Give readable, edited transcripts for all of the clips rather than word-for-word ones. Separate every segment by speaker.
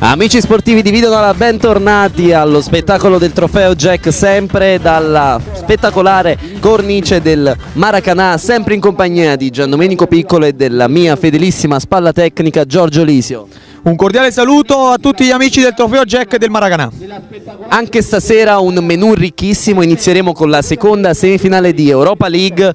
Speaker 1: Amici sportivi di Videonola, bentornati allo spettacolo del trofeo Jack, sempre dalla spettacolare cornice del Maracanã, sempre in compagnia di Giandomenico Piccolo e della mia fedelissima spalla tecnica Giorgio Lisio.
Speaker 2: Un cordiale saluto a tutti gli amici del trofeo Jack del Maracanã.
Speaker 1: Anche stasera un menù ricchissimo, inizieremo con la seconda semifinale di Europa League.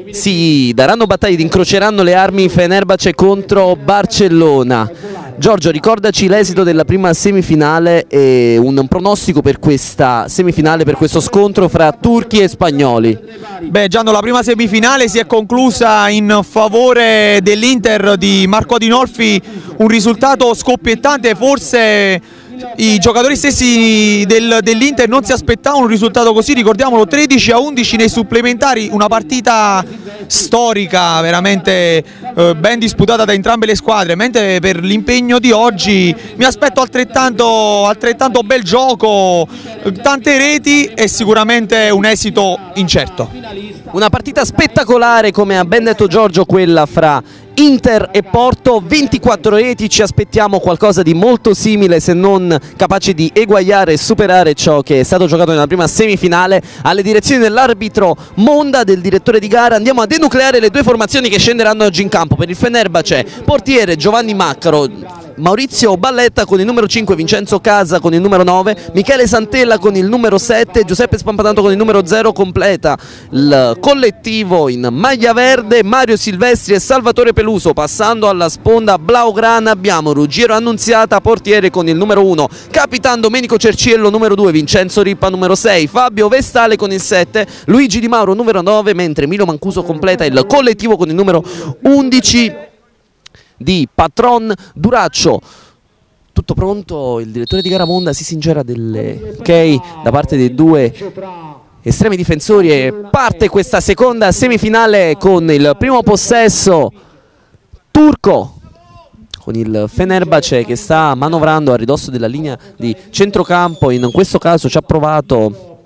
Speaker 1: Si daranno battaglie, incroceranno le armi Fenerbahce contro Barcellona. Giorgio, ricordaci l'esito della prima semifinale e un pronostico per questa semifinale, per questo scontro fra turchi e spagnoli.
Speaker 2: Beh, Gianno, la prima semifinale si è conclusa in favore dell'Inter di Marco Adinolfi, un risultato scoppiettante. Forse i giocatori stessi dell'Inter non si aspettavano un risultato così, ricordiamolo, 13-11 nei supplementari, una partita storica, veramente ben disputata da entrambe le squadre, mentre per l'impegno di oggi mi aspetto altrettanto bel gioco, tante reti e sicuramente un esito incerto.
Speaker 1: Una partita spettacolare, come ha ben detto Giorgio, quella fra Inter e Porto, 24 reti, ci aspettiamo qualcosa di molto simile, se non capace di eguagliare e superare ciò che è stato giocato nella prima semifinale. Alle direzioni dell'arbitro Monda, del direttore di gara, andiamo a denucleare le due formazioni che scenderanno oggi in campo. Per il Fenerbahce, portiere Giovanni Maccaro, Maurizio Balletta con il numero 5, Vincenzo Casa con il numero 9, Michele Santella con il numero 7, Giuseppe Spampanato con il numero 0, completa il collettivo in maglia verde Mario Silvestri e Salvatore Peluso. Passando alla sponda blaugrana abbiamo Ruggiero Annunziata, portiere con il numero 1, Capitan Domenico Cerciello numero 2, Vincenzo Rippa numero 6, Fabio Vestale con il 7, Luigi Di Mauro numero 9, mentre Milo Mancuso completa il collettivo con il numero 11 di Patron Duraccio. Tutto pronto, il direttore di gara Monda si sincera delle ok da parte dei due estremi difensori e parte questa seconda semifinale con il primo possesso turco, con il Fenerbahce che sta manovrando a ridosso della linea di centrocampo. In questo caso ci ha provato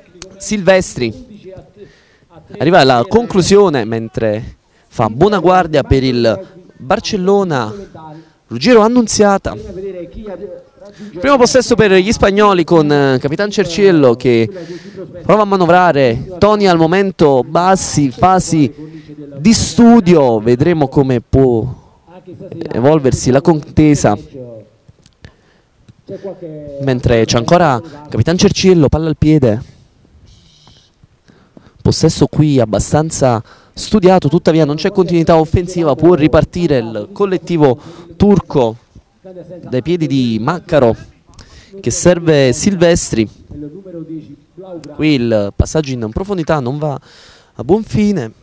Speaker 1: Silvestri, arriva alla conclusione mentre fa buona guardia per il Barcellona Ruggiero Annunziata. Primo possesso per gli spagnoli con Capitan Cerciello che prova a manovrare. Toni al momento bassi, fasi di studio, vedremo come può evolversi la contesa, mentre c'è ancora Capitan Cerciello, palla al piede. Possesso qui abbastanza studiato, tuttavia non c'è continuità offensiva, può ripartire il collettivo turco dai piedi di Maccaro che serve Silvestri. Qui il passaggio in profondità non va a buon fine.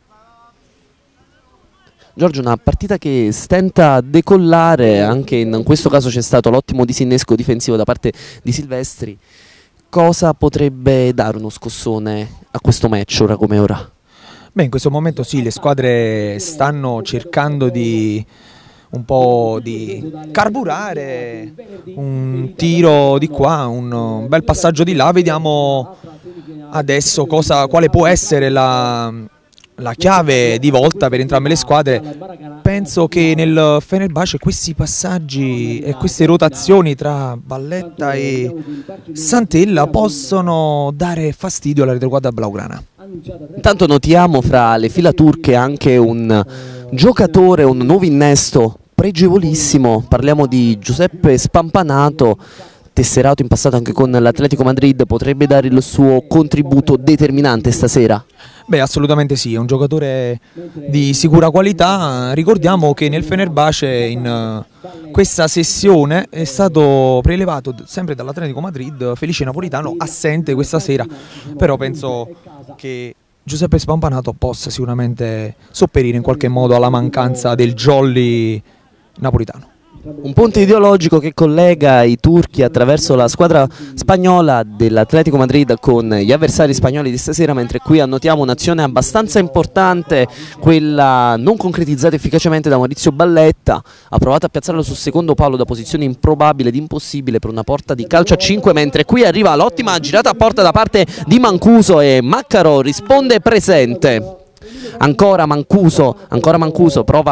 Speaker 1: Giorgio, una partita che stenta a decollare, anche in questo caso c'è stato l'ottimo disinnesco difensivo da parte di Silvestri. Cosa potrebbe dare uno scossone a questo match ora come ora?
Speaker 2: Beh, in questo momento sì, le squadre stanno cercando di un po' di carburare, un tiro di qua, un bel passaggio di là. Vediamo adesso quale può essere la chiave di volta per entrambe le squadre. Penso che nel Fenerbahce questi passaggi e queste rotazioni tra Balletta e Santella possono dare fastidio alla retroguardia blaugrana.
Speaker 1: Intanto notiamo fra le fila turche anche un giocatore, un nuovo innesto pregevolissimo. Parliamo di Giuseppe Spampanato, tesserato in passato anche con l'Atletico Madrid. Potrebbe dare il suo contributo determinante stasera?
Speaker 2: Beh, assolutamente sì, è un giocatore di sicura qualità. Ricordiamo che nel Fenerbahce in questa sessione è stato prelevato sempre dall'Atletico Madrid Felice Napolitano, assente questa sera, però penso che Giuseppe Spampanato possa sicuramente sopperire in qualche modo alla mancanza del jolly napolitano.
Speaker 1: Un ponte ideologico che collega i turchi attraverso la squadra spagnola dell'Atletico Madrid con gli avversari spagnoli di stasera, mentre qui annotiamo un'azione abbastanza importante, quella non concretizzata efficacemente da Maurizio Balletta. Ha provato a piazzarlo sul secondo palo da posizione improbabile ed impossibile per una porta di calcio a 5, mentre qui arriva l'ottima girata a porta da parte di Mancuso e Maccaro risponde presente. Ancora Mancuso prova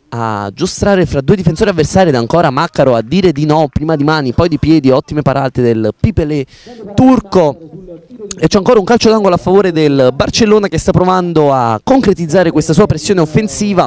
Speaker 1: a giostrare fra due difensori avversari ed ancora Maccaro a dire di no, prima di mani, poi di piedi, ottime parate del Pipelé turco. E c'è ancora un calcio d'angolo a favore del Barcellona che sta provando a concretizzare questa sua pressione offensiva.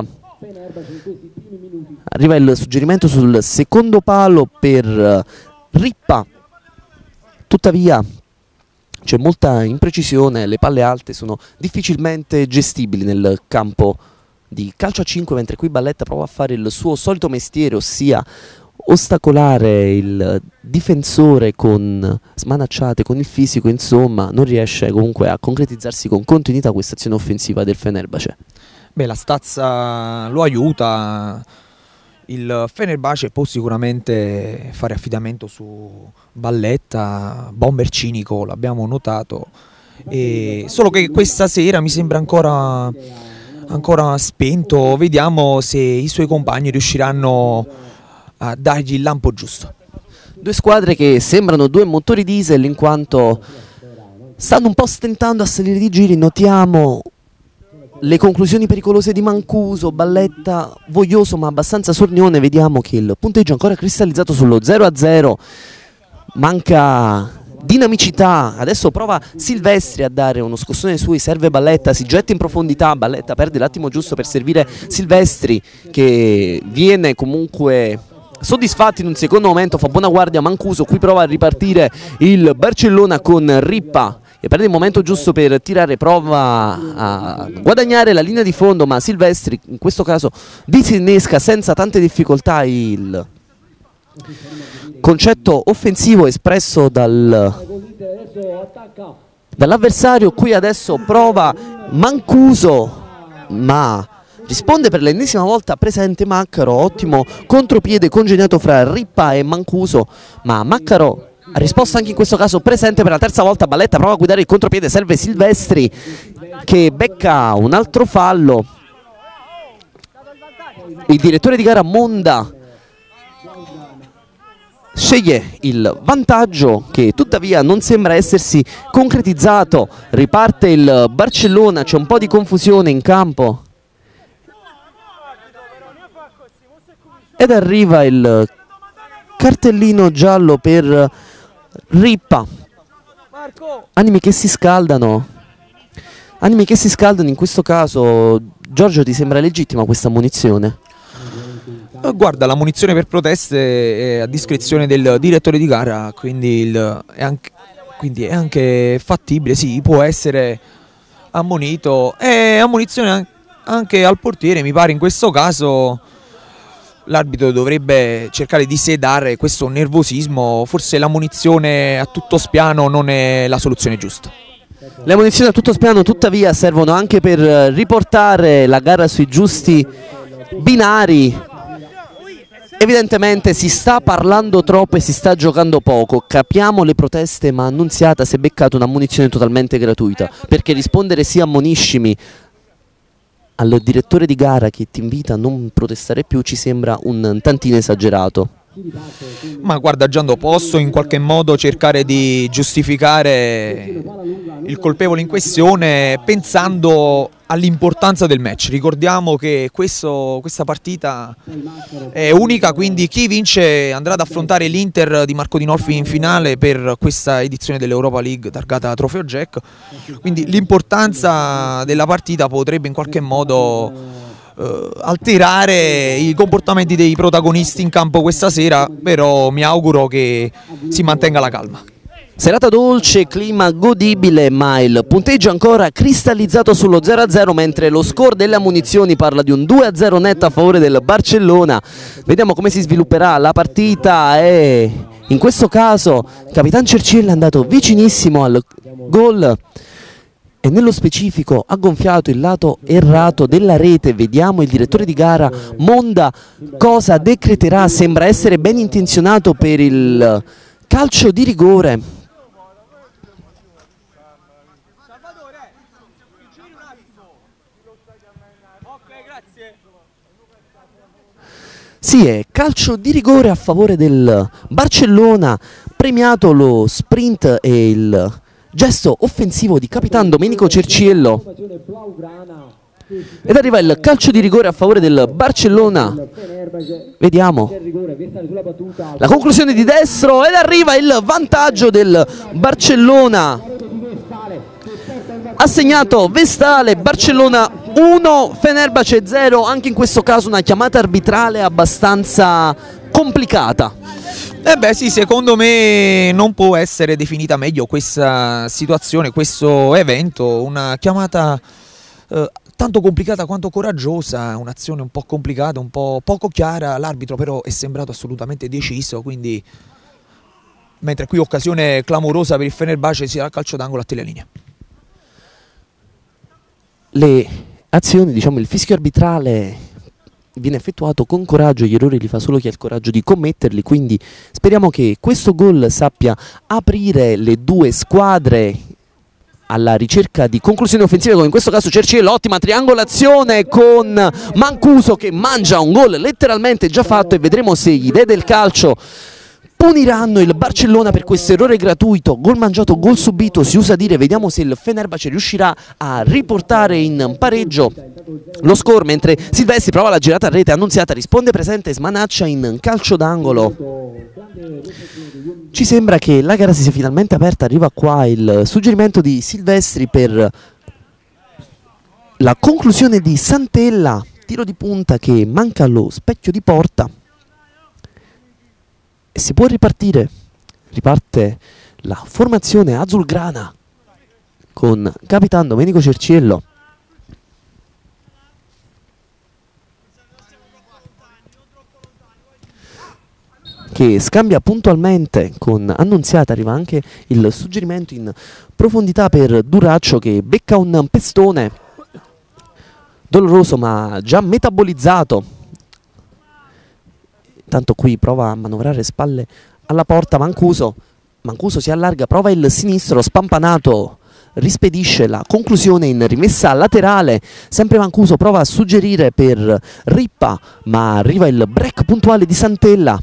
Speaker 1: Arriva il suggerimento sul secondo palo per Rippa, tuttavia c'è molta imprecisione, le palle alte sono difficilmente gestibili nel campo di calcio a 5, mentre qui Balletta prova a fare il suo solito mestiere, ossia ostacolare il difensore con smanacciate, con il fisico, insomma non riesce comunque a concretizzarsi con continuità questa azione offensiva del Fenerbahce.
Speaker 2: Beh, la stazza lo aiuta, il Fenerbahce può sicuramente fare affidamento su Balletta, bomber cinico, l'abbiamo notato, solo che questa sera mi sembra ancora spento. Vediamo se i suoi compagni riusciranno a dargli il lampo giusto.
Speaker 1: Due squadre che sembrano due motori diesel in quanto stanno un po' stentando a salire di giri. Notiamo le conclusioni pericolose di Mancuso, Balletta voglioso ma abbastanza sornione. Vediamo che il punteggio è ancora cristallizzato sullo 0-0, manca dinamicità. Adesso prova Silvestri a dare uno scossone sui, serve Balletta, si getta in profondità, Balletta perde l'attimo giusto per servire Silvestri che viene comunque soddisfatto in un secondo momento, fa buona guardia Mancuso, qui prova a ripartire il Barcellona con Rippa e perde il momento giusto per tirare, prova a guadagnare la linea di fondo, ma Silvestri in questo caso disinnesca senza tante difficoltà il concetto offensivo espresso dall'avversario. Qui adesso prova Mancuso, ma risponde per l'ennesima volta presente Maccaro, ottimo contropiede congegnato fra Rippa e Mancuso, ma Maccaro ha risposto anche in questo caso presente per la terza volta. Balletta prova a guidare il contropiede, serve Silvestri che becca un altro fallo. Il direttore di gara Monda sceglie il vantaggio che tuttavia non sembra essersi concretizzato. Riparte il Barcellona, c'è un po' di confusione in campo ed arriva il cartellino giallo per Rippa. Animi che si scaldano, in questo caso. Giorgio, ti sembra legittima questa ammonizione?
Speaker 2: Guarda, la munizione per proteste è a discrezione del direttore di gara, quindi è anche fattibile, sì, può essere ammonito. È ammonizione anche al portiere, mi pare in questo caso. L'arbitro dovrebbe cercare di sedare questo nervosismo, forse l'ammonizione a tutto spiano non è la soluzione giusta.
Speaker 1: Le ammonizioni a tutto spiano tuttavia servono anche per riportare la gara sui giusti binari. Evidentemente si sta parlando troppo e si sta giocando poco. Capiamo le proteste, ma Annunziata si è beccato un'ammonizione totalmente gratuita, perché rispondere sì ammoniscimi al direttore di gara che ti invita a non protestare più ci sembra un tantino esagerato.
Speaker 2: Ma guarda Giando, posso in qualche modo cercare di giustificare il colpevole in questione pensando all'importanza del match. Ricordiamo che questa partita è unica, quindi chi vince andrà ad affrontare l'Inter di Marco Dinolfi in finale per questa edizione dell'Europa League targata Trofeo Jack, quindi l'importanza della partita potrebbe in qualche modo alterare i comportamenti dei protagonisti in campo questa sera, però mi auguro che si mantenga la calma.
Speaker 1: Serata dolce, clima godibile, ma il punteggio ancora cristallizzato sullo 0-0, mentre lo score delle ammonizioni parla di un 2-0 netto a favore del Barcellona. Vediamo come si svilupperà la partita e in questo caso Capitan Cerciel è andato vicinissimo al gol e nello specifico ha gonfiato il lato errato della rete. Vediamo il direttore di gara Monda cosa decreterà, sembra essere ben intenzionato per il calcio di rigore. Sì, è calcio di rigore a favore del Barcellona, premiato lo sprint e il gesto offensivo di Capitan Domenico Cerciello. ed arriva il calcio di rigore a favore del Barcellona. Vediamo la conclusione di destro ed arriva il vantaggio del Barcellona. Ha segnato Vestale, Barcellona 1, Fenerbahce 0. Anche in questo caso una chiamata arbitrale abbastanza complicata.
Speaker 2: Beh sì, secondo me non può essere definita meglio questa situazione, questo evento, una chiamata tanto complicata quanto coraggiosa, un'azione un po' complicata, un po' poco chiara, l'arbitro però è sembrato assolutamente deciso, quindi mentre qui occasione clamorosa per il Fenerbahce, sia il calcio d'angolo a telelinea.
Speaker 1: Le azioni, diciamo il fischio arbitrale viene effettuato con coraggio, gli errori li fa solo chi ha il coraggio di commetterli, quindi speriamo che questo gol sappia aprire le due squadre alla ricerca di conclusioni offensive, come in questo caso Cerciello, ottima triangolazione con Mancuso che mangia un gol letteralmente già fatto, e vedremo se gli dei del calcio puniranno il Barcellona per questo errore gratuito. Gol mangiato, gol subito, si usa dire. Vediamo se il Fenerbahce riuscirà a riportare in pareggio lo score, mentre Silvestri prova la girata a rete. Annunziata risponde presente, smanaccia in calcio d'angolo. Ci sembra che la gara si sia finalmente aperta. Arriva qua il suggerimento di Silvestri per la conclusione di Santella, tiro di punta che manca allo specchio di porta. E si può ripartire. Riparte la formazione azzurgrana con capitano Domenico Cerciello, che scambia puntualmente con Annunziata. Arriva anche il suggerimento in profondità per Duraccio, che becca un pestone doloroso ma già metabolizzato. Tanto qui prova a manovrare spalle alla porta Mancuso si allarga, prova il sinistro, Spampanato rispedisce la conclusione in rimessa laterale. Sempre Mancuso prova a suggerire per Rippa, ma arriva il break puntuale di Santella.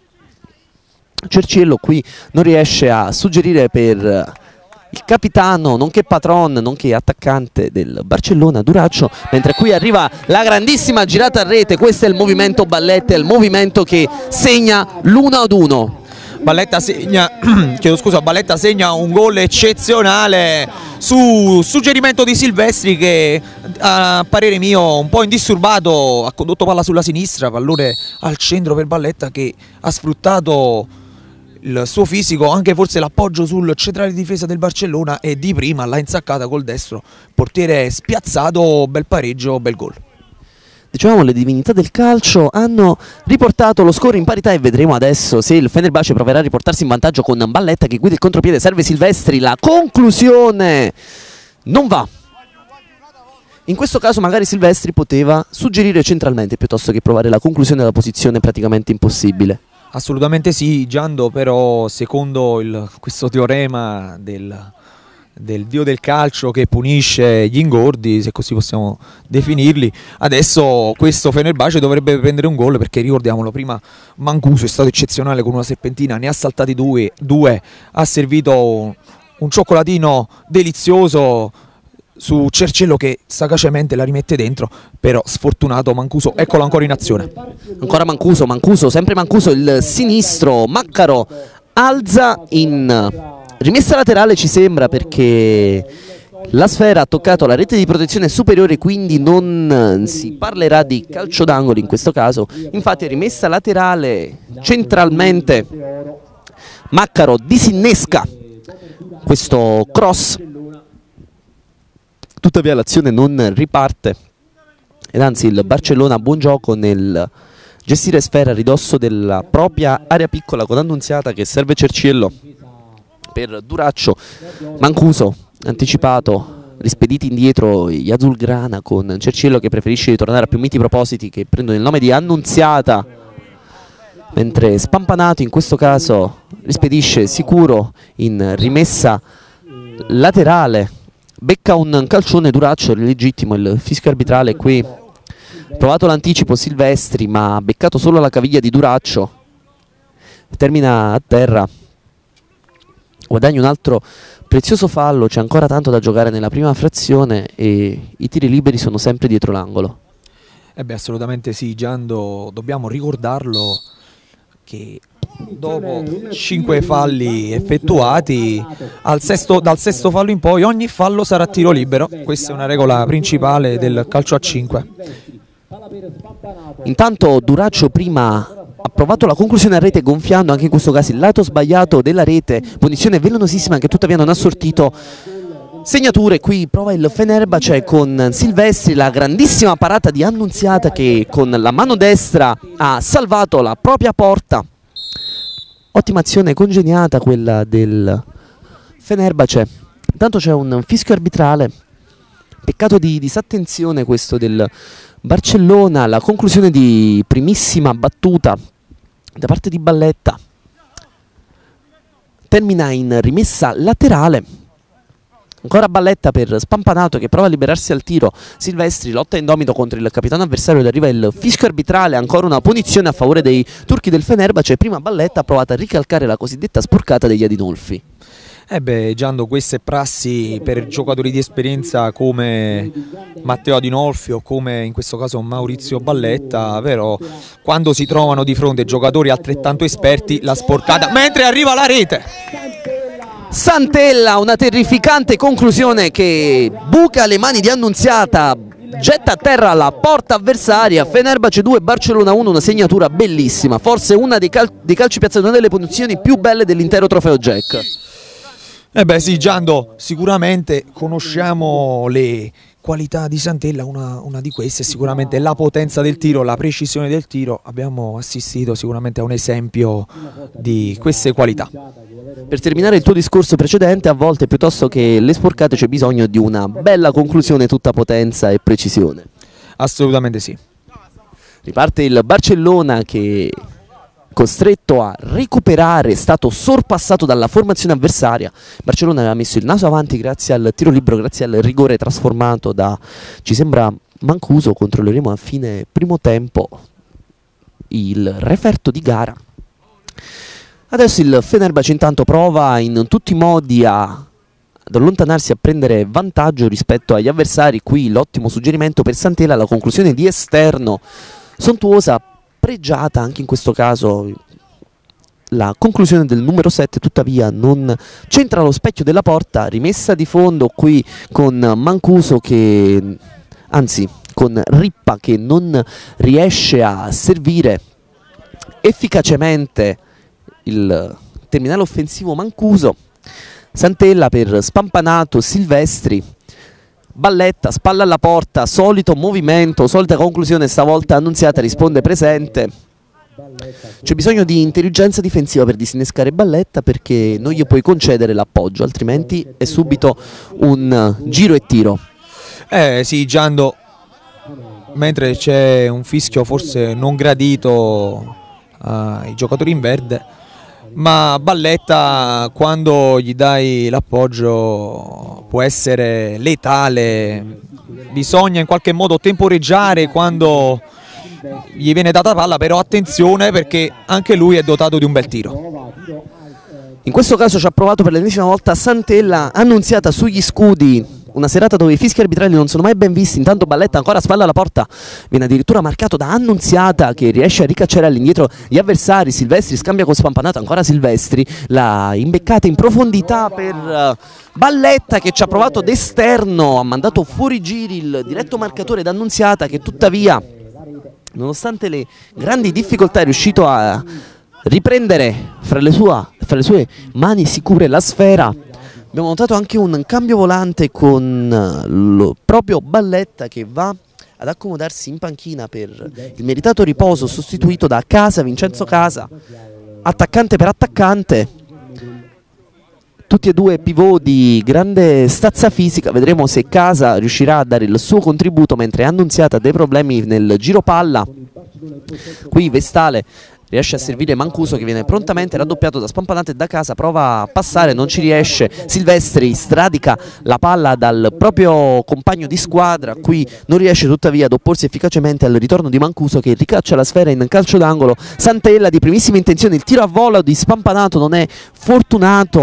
Speaker 1: Cerciello qui non riesce a suggerire per il capitano, nonché patron, nonché attaccante del Barcellona, Duraccio, mentre qui arriva la grandissima girata a rete. Questo è il movimento Balletta, è il movimento che segna l'1-1.
Speaker 2: Balletta segna, Balletta segna un gol eccezionale su suggerimento di Silvestri, che a parere mio un po' indisturbato ha condotto palla sulla sinistra, pallone al centro per Balletta, che ha sfruttato il suo fisico, anche forse l'appoggio sul centrale di difesa del Barcellona, e di prima l'ha insaccata col destro, portiere spiazzato, bel pareggio, bel gol.
Speaker 1: Diciamo, le divinità del calcio hanno riportato lo score in parità, e vedremo adesso se il Fenerbahce proverà a riportarsi in vantaggio con Balletta che guida il contropiede. Serve Silvestri, la conclusione non va. In questo caso magari Silvestri poteva suggerire centralmente piuttosto che provare la conclusione della posizione praticamente impossibile.
Speaker 2: Assolutamente sì, Giando, però secondo questo teorema del dio del calcio che punisce gli ingordi, se così possiamo definirli, adesso questo Fenerbahce dovrebbe prendere un gol, perché ricordiamolo, prima Mancuso è stato eccezionale con una serpentina, ne ha saltati due, ha servito un cioccolatino delizioso su Cerciello che sagacemente la rimette dentro, però sfortunato Mancuso. Eccolo ancora in azione.
Speaker 1: Ancora Mancuso, sempre Mancuso, il sinistro, Maccaro alza in rimessa laterale, ci sembra, perché la sfera ha toccato la rete di protezione superiore, quindi non si parlerà di calcio d'angolo in questo caso. Infatti rimessa laterale centralmente, Maccaro disinnesca questo cross, tuttavia l'azione non riparte, ed anzi il Barcellona ha buon gioco nel gestire sfera a ridosso della propria area piccola, con Annunziata che serve Cerciello per Duraccio. Mancuso anticipato, rispediti indietro gli azzurgrana, con Cerciello che preferisce ritornare a più miti propositi che prendono il nome di Annunziata, mentre Spampanato in questo caso rispedisce sicuro in rimessa laterale. Becca un calcione Duraccio, legittimo il fischio arbitrale qui. Provato l'anticipo Silvestri, ma ha beccato solo la caviglia di Duraccio. Termina a terra. Guadagna un altro prezioso fallo, c'è ancora tanto da giocare nella prima frazione e i tiri liberi sono sempre dietro l'angolo.
Speaker 2: Assolutamente sì, Giando, dobbiamo ricordarlo che dopo 5 falli effettuati, dal sesto fallo in poi ogni fallo sarà tiro libero. Questa è una regola principale del calcio a 5.
Speaker 1: Intanto Duraccio prima ha provato la conclusione a rete gonfiando anche in questo caso il lato sbagliato della rete, punizione velenosissima che tuttavia non ha sortito segnature. Qui prova il Fenerbahce con Silvestri, la grandissima parata di Annunziata che con la mano destra ha salvato la propria porta. Ottima azione congeniata quella del Fenerbahce. Intanto c'è un fischio arbitrale, peccato di disattenzione questo del Barcellona, la conclusione di primissima battuta da parte di Balletta termina in rimessa laterale. Ancora Balletta per Spampanato che prova a liberarsi al tiro. Silvestri lotta indomito contro il capitano avversario ed arriva il fischio arbitrale, ancora una punizione a favore dei turchi del Fenerbahce. Prima Balletta ha provato a ricalcare la cosiddetta sporcata degli Adinolfi.
Speaker 2: Giando, queste è prassi per giocatori di esperienza come Matteo Adinolfi o come in questo caso Maurizio Balletta, però quando si trovano di fronte giocatori altrettanto esperti la sporcata, mentre arriva la rete.
Speaker 1: Santella, una terrificante conclusione che buca le mani di Annunziata, getta a terra la porta avversaria. Fenerbahce 2, Barcellona 1, una segnatura bellissima, forse una dei calci piazzati, una delle punizioni più belle dell'intero trofeo Jack.
Speaker 2: Sì, Giando, sicuramente conosciamo le qualità di Santella, una di queste è sicuramente la potenza del tiro, la precisione del tiro. Abbiamo assistito sicuramente a un esempio di queste qualità.
Speaker 1: Per terminare il tuo discorso precedente, a volte piuttosto che le sporcate c'è bisogno di una bella conclusione tutta potenza e precisione.
Speaker 2: Assolutamente sì.
Speaker 1: Riparte il Barcellona che, costretto a recuperare, è stato sorpassato dalla formazione avversaria. Barcellona aveva messo il naso avanti grazie al tiro libero, grazie al rigore trasformato da, ci sembra, Mancuso. Controlleremo a fine primo tempo il referto di gara. Adesso il Fenerbahce intanto prova in tutti i modi ad allontanarsi, a prendere vantaggio rispetto agli avversari. Qui l'ottimo suggerimento per Santella, la conclusione di esterno sontuosa, pregiata anche in questo caso. La conclusione del numero 7 tuttavia non centra lo specchio della porta, rimessa di fondo qui con Mancuso che, anzi con Rippa che non riesce a servire efficacemente il terminale offensivo Mancuso. Santella per Spampanato, Silvestri, Balletta, spalla alla porta, solito movimento, solita conclusione, stavolta Annunziata risponde presente. C'è bisogno di intelligenza difensiva per disinnescare Balletta, perché non gli puoi concedere l'appoggio, altrimenti è subito un giro e tiro.
Speaker 2: Sì, Giando, mentre c'è un fischio forse non gradito ai giocatori in verde, ma Balletta quando gli dai l'appoggio può essere letale. Bisogna in qualche modo temporeggiare quando gli viene data palla, però attenzione perché anche lui è dotato di un bel tiro.
Speaker 1: In questo caso ci ha provato per l'ennesima volta Santella. Annunziata sugli scudi, una serata dove i fischi arbitrali non sono mai ben visti. Intanto Balletta ancora spalla alla porta, viene addirittura marcato da Annunziata che riesce a ricacciare all'indietro gli avversari. Silvestri scambia con Spampanato, ancora Silvestri, la imbeccata in profondità per Balletta che ci ha provato d'esterno, ha mandato fuori giri il diretto marcatore d'Annunziata che tuttavia, nonostante le grandi difficoltà, è riuscito a riprendere fra le sue mani sicure la sfera. Abbiamo notato anche un cambio volante con lo proprio Balletta che va ad accomodarsi in panchina per il meritato riposo, sostituito da Casa, Vincenzo Casa, attaccante per attaccante. Tutti e due pivot di grande stazza fisica. Vedremo se Casa riuscirà a dare il suo contributo, mentre Annunziata ha dei problemi nel giro palla. Qui Vestale riesce a servire Mancuso che viene prontamente raddoppiato da Spampanato e da Casa, prova a passare, non ci riesce. Silvestri stradica la palla dal proprio compagno di squadra, qui non riesce tuttavia ad opporsi efficacemente al ritorno di Mancuso che ricaccia la sfera in calcio d'angolo. Santella di primissima intenzione, il tiro a volo di Spampanato non è fortunato,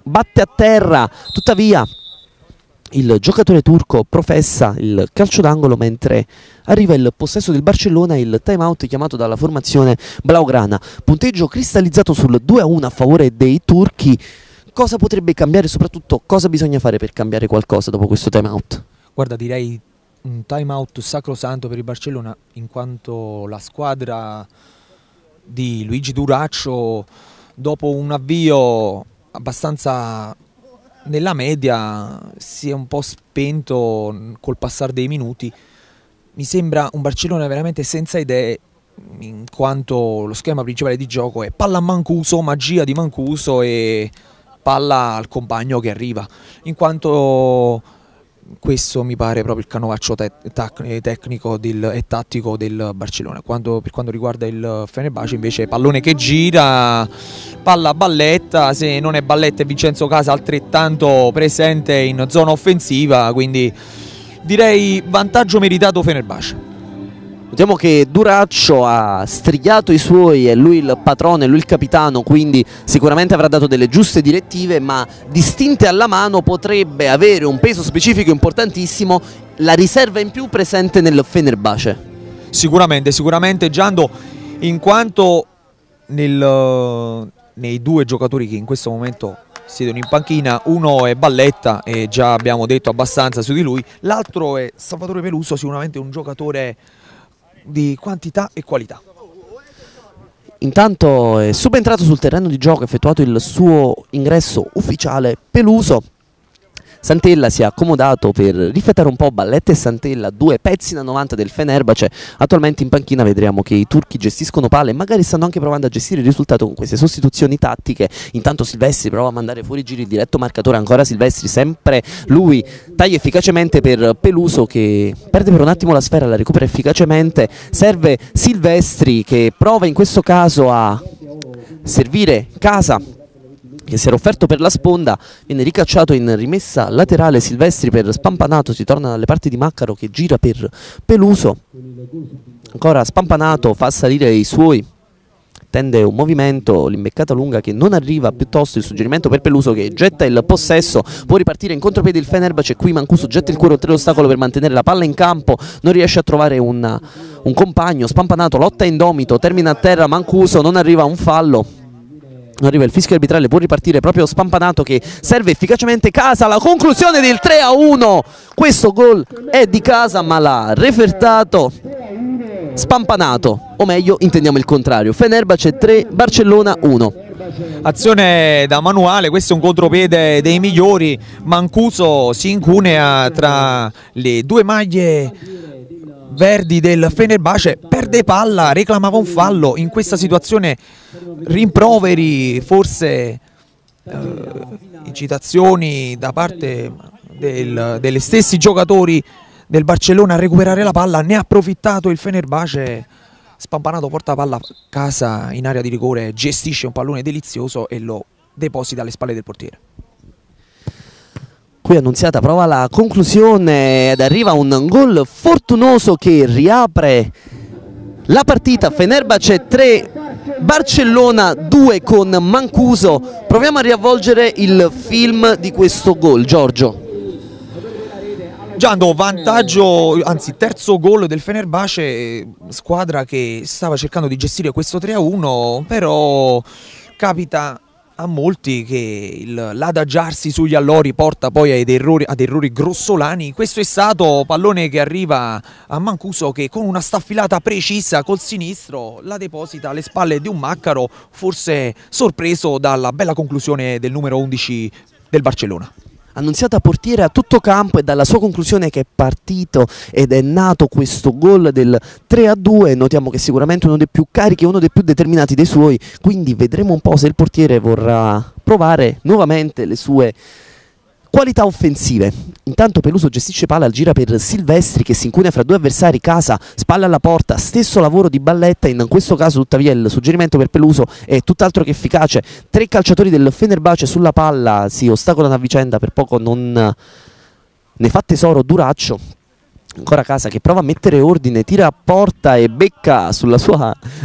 Speaker 1: batte a terra, tuttavia il giocatore turco professa il calcio d'angolo mentre arriva il possesso del Barcellona e il time out chiamato dalla formazione blaugrana. Punteggio cristallizzato sul 2-1 a favore dei turchi. Cosa potrebbe cambiare, soprattutto cosa bisogna fare per cambiare qualcosa dopo questo time out?
Speaker 2: Guarda, direi un time out sacrosanto per il Barcellona, in quanto la squadra di Luigi Duraccio, dopo un avvio abbastanza nella media, si è un po' spento col passare dei minuti. Mi sembra un Barcellona veramente senza idee, in quanto lo schema principale di gioco è palla a Mancuso, magia di Mancuso e palla al compagno che arriva, in quanto questo mi pare proprio il canovaccio tecnico e tattico del Barcellona. Per quanto riguarda il Fenerbahce invece pallone che gira, palla a Balletta, se non è Balletta è Vincenzo Casa altrettanto presente in zona offensiva, quindi direi vantaggio meritato Fenerbahce.
Speaker 1: Notiamo che Duraccio ha strigliato i suoi, è lui il patrone, è lui il capitano, quindi sicuramente avrà dato delle giuste direttive, ma distinte alla mano potrebbe avere un peso specifico importantissimo la riserva in più presente nel Fenerbahce.
Speaker 2: Sicuramente Giando, in quanto nei due giocatori che in questo momento siedono in panchina, uno è Balletta e già abbiamo detto abbastanza su di lui, l'altro è Salvatore Peluso, sicuramente un giocatore di quantità e qualità.
Speaker 1: Intanto è subentrato sul terreno di gioco, effettuato il suo ingresso ufficiale Peluso. Santella si è accomodato per riflettare un po'. Balletta e Santella, due pezzi da 90 del Fenerbahce, attualmente in panchina. Vedremo che i turchi gestiscono palle e magari stanno anche provando a gestire il risultato con queste sostituzioni tattiche. Intanto Silvestri prova a mandare fuori giri il diretto marcatore, ancora Silvestri, sempre lui, taglia efficacemente per Peluso che perde per un attimo la sfera, la recupera efficacemente. Serve Silvestri che prova in questo caso a servire Casa, che si era offerto per la sponda, viene ricacciato in rimessa laterale. Silvestri per Spampanato, si torna dalle parti di Maccaro che gira per Peluso, ancora Spampanato fa salire i suoi, tende un movimento, l'imbeccata lunga che non arriva, piuttosto il suggerimento per Peluso che getta il possesso, può ripartire in contropiede il Fenerbahce. Qui Mancuso getta il cuore oltre l'ostacolo per mantenere la palla in campo, non riesce a trovare un compagno. Spampanato lotta indomito, termina a terra Mancuso, non arriva un fallo. Non arriva il fischio arbitrale, può ripartire proprio Spampanato che serve efficacemente Casa. La conclusione del 3-1, questo gol è di Casa ma l'ha refertato Spampanato, o meglio intendiamo il contrario. Fenerbahce 3, Barcellona 1.
Speaker 2: Azione da manuale, questo è un contropiede dei migliori. Mancuso si incunea tra le due maglie verdi del Fenerbahce, perde palla, reclamava un fallo. In questa situazione rimproveri, forse incitazioni da parte degli stessi giocatori del Barcellona a recuperare la palla, ne ha approfittato il Fenerbahce. Spampanato porta la palla a Casa in area di rigore, gestisce un pallone delizioso e lo deposita alle spalle del portiere.
Speaker 1: Qui Annunziata prova la conclusione ed arriva un gol fortunoso che riapre la partita. Fenerbahce 3, Barcellona 2 con Mancuso. Proviamo a riavvolgere il film di questo gol, Giorgio.
Speaker 2: Giando, vantaggio, anzi terzo gol del Fenerbahce, squadra che stava cercando di gestire questo 3-1, però capita a molti che l'adagiarsi sugli allori porta poi ad errori grossolani. Questo è stato pallone che arriva a Mancuso che con una staffilata precisa col sinistro la deposita alle spalle di un Maccaro, forse sorpreso dalla bella conclusione del numero 11 del Barcellona.
Speaker 1: Annunziata portiere a tutto campo, e dalla sua conclusione che è partito ed è nato questo gol del 3-2. Notiamo che sicuramente uno dei più carichi e uno dei più determinati dei suoi, quindi vedremo un po' se il portiere vorrà provare nuovamente le sue qualità offensive. Intanto Peluso gestisce palla, gira per Silvestri che si incunea fra due avversari. Casa, spalla alla porta, stesso lavoro di Balletta. In questo caso tuttavia il suggerimento per Peluso è tutt'altro che efficace. Tre calciatori del Fenerbahce sulla palla si ostacolano a vicenda, per poco non ne fa tesoro Duraccio. Ancora Casa che prova a mettere ordine, tira a porta e becca sulla sua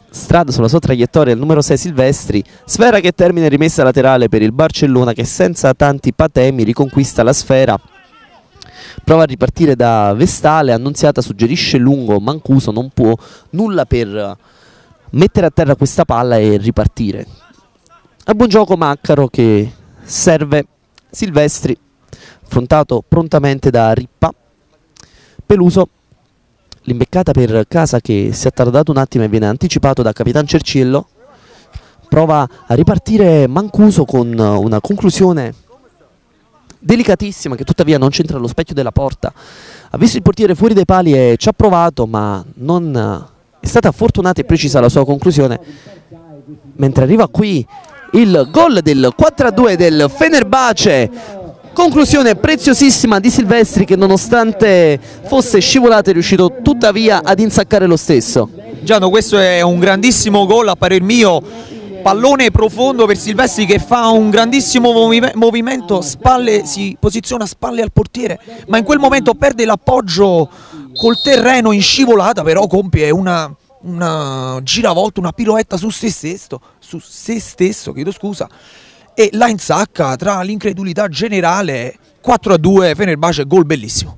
Speaker 1: strada sulla sua traiettoria il numero 6 Silvestri, sfera che termina in rimessa laterale per il Barcellona, che senza tanti patemi riconquista la sfera. Prova a ripartire da Vestale, Annunziata suggerisce lungo, Mancuso non può nulla per mettere a terra questa palla e ripartire. A buon gioco Maccaro che serve Silvestri, affrontato prontamente da Rippa. Peluso, l'imbeccata per Casa che si è attardato un attimo e viene anticipato da Capitan Cerciello. Prova a ripartire Mancuso con una conclusione delicatissima che tuttavia non c'entra allo specchio della porta. Ha visto il portiere fuori dai pali e ci ha provato, ma non è stata fortunata e precisa la sua conclusione. Mentre arriva qui il gol del 4-2 del Fenerbahce, conclusione preziosissima di Silvestri che nonostante fosse scivolato è riuscito tuttavia ad insaccare lo stesso.
Speaker 2: Giano, questo è un grandissimo gol a parer mio. Pallone profondo per Silvestri che fa un grandissimo movimento, spalle, si posiziona a spalle al portiere, ma in quel momento perde l'appoggio col terreno in scivolata, però compie una giravolta, una piroetta su se stesso, chiedo scusa, e la insacca tra l'incredulità generale. 4-2 Fenerbahce, gol bellissimo.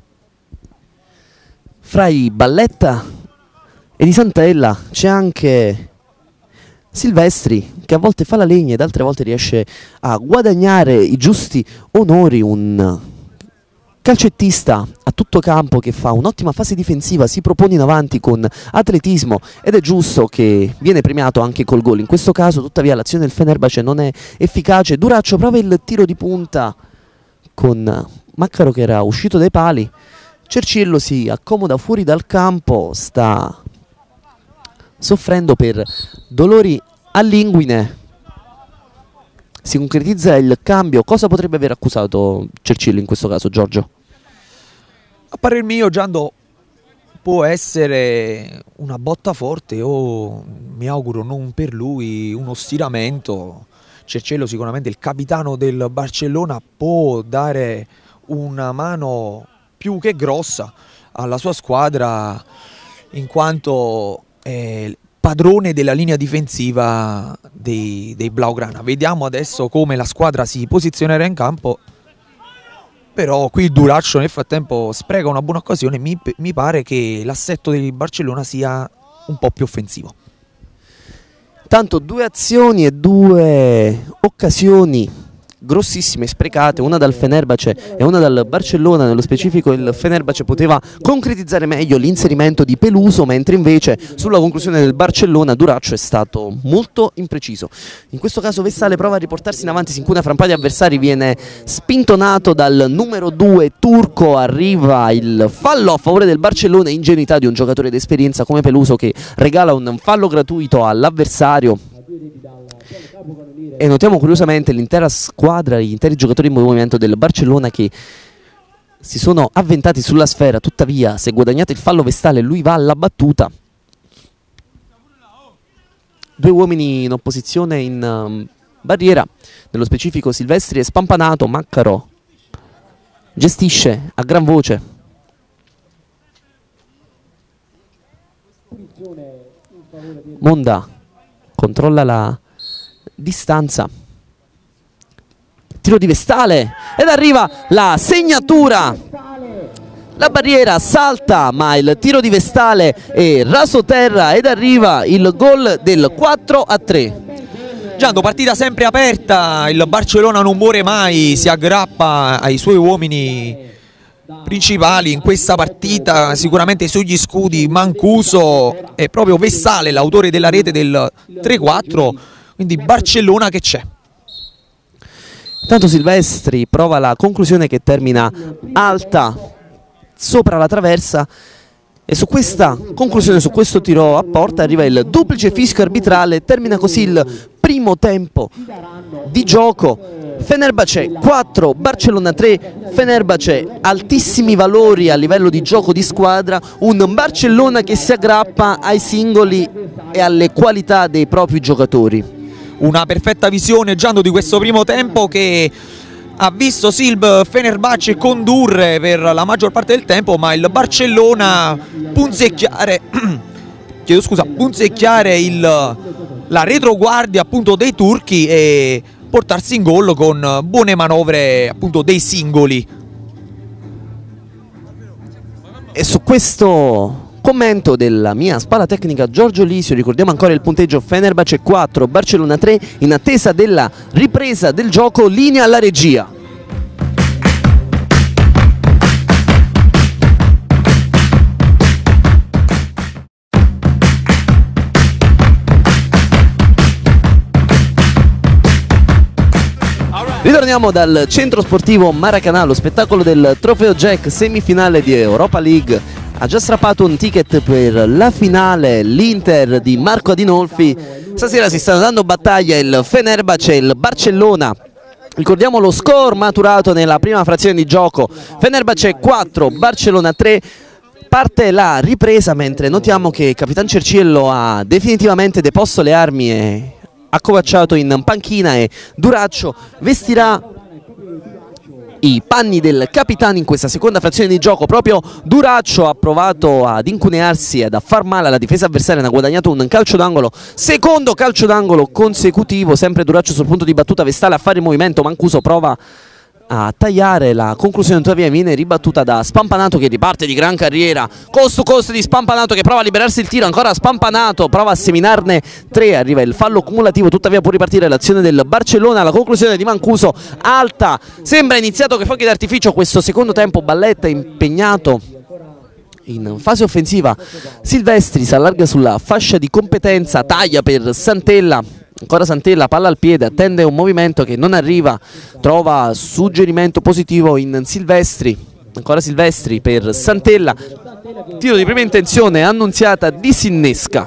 Speaker 1: Fra i Balletta e Di Santella c'è anche Silvestri che a volte fa la legna ed altre volte riesce a guadagnare i giusti onori, un calcettista a tutto campo che fa un'ottima fase difensiva, si propone in avanti con atletismo ed è giusto che viene premiato anche col gol. In questo caso tuttavia l'azione del Fenerbahce non è efficace. Duraccio prova il tiro di punta con Maccaro che era uscito dai pali. Cerciello si accomoda fuori dal campo, sta soffrendo per dolori all'inguine. Si concretizza il cambio. Cosa potrebbe aver accusato Cerciello in questo caso, Giorgio?
Speaker 2: A parer mio, Giando, può essere una botta forte o, mi auguro non per lui, uno stiramento. Cerciello sicuramente il capitano del Barcellona, può dare una mano più che grossa alla sua squadra in quanto padrone della linea difensiva dei Blaugrana. Vediamo adesso come la squadra si posizionerà in campo, però qui Duraccio nel frattempo spreca una buona occasione. Mi pare che l'assetto del Barcellona sia un po' più offensivo.
Speaker 1: Tanto due azioni e due occasioni grossissime sprecate, una dal Fenerbahce e una dal Barcellona. Nello specifico il Fenerbahce poteva concretizzare meglio l'inserimento di Peluso, mentre invece sulla conclusione del Barcellona Duraccio è stato molto impreciso. In questo caso Vestale prova a riportarsi in avanti, si incuna fra un paio di avversari, viene spintonato dal numero 2 turco, arriva il fallo a favore del Barcellona, ingenuità di un giocatore d'esperienza come Peluso che regala un fallo gratuito all'avversario. E notiamo curiosamente l'intera squadra, gli interi giocatori in movimento del Barcellona che si sono avventati sulla sfera. Tuttavia, se guadagnate il fallo Vestale, lui va alla battuta. Due uomini in opposizione in barriera, nello specifico Silvestri è spampanato, Maccaro gestisce a gran voce. Monda controlla la distanza, tiro di Vestale ed arriva la segnatura. La barriera salta ma il tiro di Vestale è raso terra ed arriva il gol del 4-3.
Speaker 2: Giando, partita sempre aperta, il Barcellona non muore mai, si aggrappa ai suoi uomini principali in questa partita, sicuramente sugli scudi Mancuso e proprio Vestale l'autore della rete del 3-4. Quindi Barcellona che c'è.
Speaker 1: Tanto Silvestri prova la conclusione che termina alta sopra la traversa e su questa conclusione, su questo tiro a porta arriva il duplice fischio arbitrale. Termina così il primo tempo di gioco. Fenerbahce 4, Barcellona 3. Fenerbahce altissimi valori a livello di gioco di squadra, un Barcellona che si aggrappa ai singoli e alle qualità dei propri giocatori.
Speaker 2: Una perfetta visione, Giando, di questo primo tempo che ha visto il Fenerbahce condurre per la maggior parte del tempo, ma il Barcellona punzecchiare punzecchiare la retroguardia appunto dei turchi e portarsi in gol con buone manovre appunto dei singoli.
Speaker 1: E su questo commento della mia spalla tecnica Giorgio Lisio ricordiamo ancora il punteggio: Fenerbahce 4, Barcellona 3, in attesa della ripresa del gioco. Linea alla regia. Ritorniamo dal centro sportivo Maracanã. Lo spettacolo del Trofeo Jack, semifinale di Europa League, ha già strappato un ticket per la finale. L'Inter di Marco Adinolfi. Stasera si stanno dando battaglia il Fenerbahce e il Barcellona. Ricordiamo lo score maturato nella prima frazione di gioco: Fenerbahce 4, Barcellona 3. Parte la ripresa, mentre notiamo che Capitan Cerciello ha definitivamente deposto le armi e accovacciato in panchina, e Duraccio vestirà i panni del capitano in questa seconda frazione di gioco. Proprio Duraccio ha provato ad incunearsi ed a far male alla difesa avversaria, ne ha guadagnato un calcio d'angolo, secondo calcio d'angolo consecutivo. Sempre Duraccio sul punto di battuta, Vestale a fare il movimento, Mancuso prova a tagliare, la conclusione tuttavia viene ribattuta da Spampanato, che riparte di gran carriera, costo costo di Spampanato, che prova a liberarsi il tiro, ancora Spampanato, prova a seminarne 3, arriva il fallo cumulativo, tuttavia può ripartire l'azione del Barcellona. La conclusione di Mancuso alta, sembra iniziato che fuochi d'artificio questo secondo tempo. Balletta impegnato in fase offensiva, Silvestri si allarga sulla fascia di competenza, taglia per Santella. Ancora Santella, palla al piede, attende un movimento che non arriva, trova suggerimento positivo in Silvestri. Ancora Silvestri per Santella, tiro di prima intenzione, Annunziata disinnesca.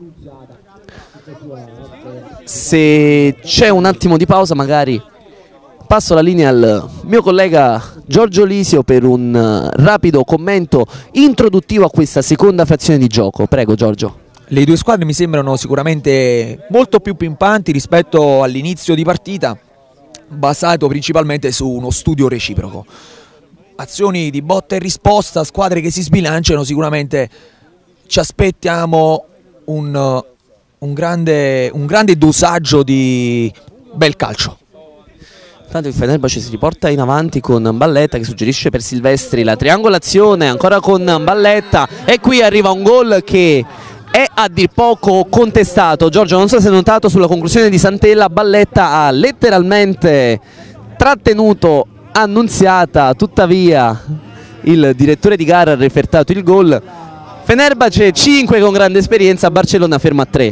Speaker 1: Se c'è un attimo di pausa magari passo la linea al mio collega Giorgio Lisio per un rapido commento introduttivo a questa seconda frazione di gioco. Prego Giorgio.
Speaker 2: Le due squadre mi sembrano sicuramente molto più pimpanti rispetto all'inizio di partita, basato principalmente su uno studio reciproco. Azioni di botta e risposta, squadre che si sbilanciano, sicuramente ci aspettiamo un grande dosaggio di bel calcio.
Speaker 1: Tanto il Fenerbahce si riporta in avanti con Balletta che suggerisce per Silvestri la triangolazione, ancora con Balletta, e qui arriva un gol che è a dir poco contestato. Giorgio, non so se hai notato sulla conclusione di Santella, Balletta ha letteralmente trattenuto Annunziata, tuttavia il direttore di gara ha refertato il gol. Fenerbahce 5 con grande esperienza, Barcellona ferma a 3.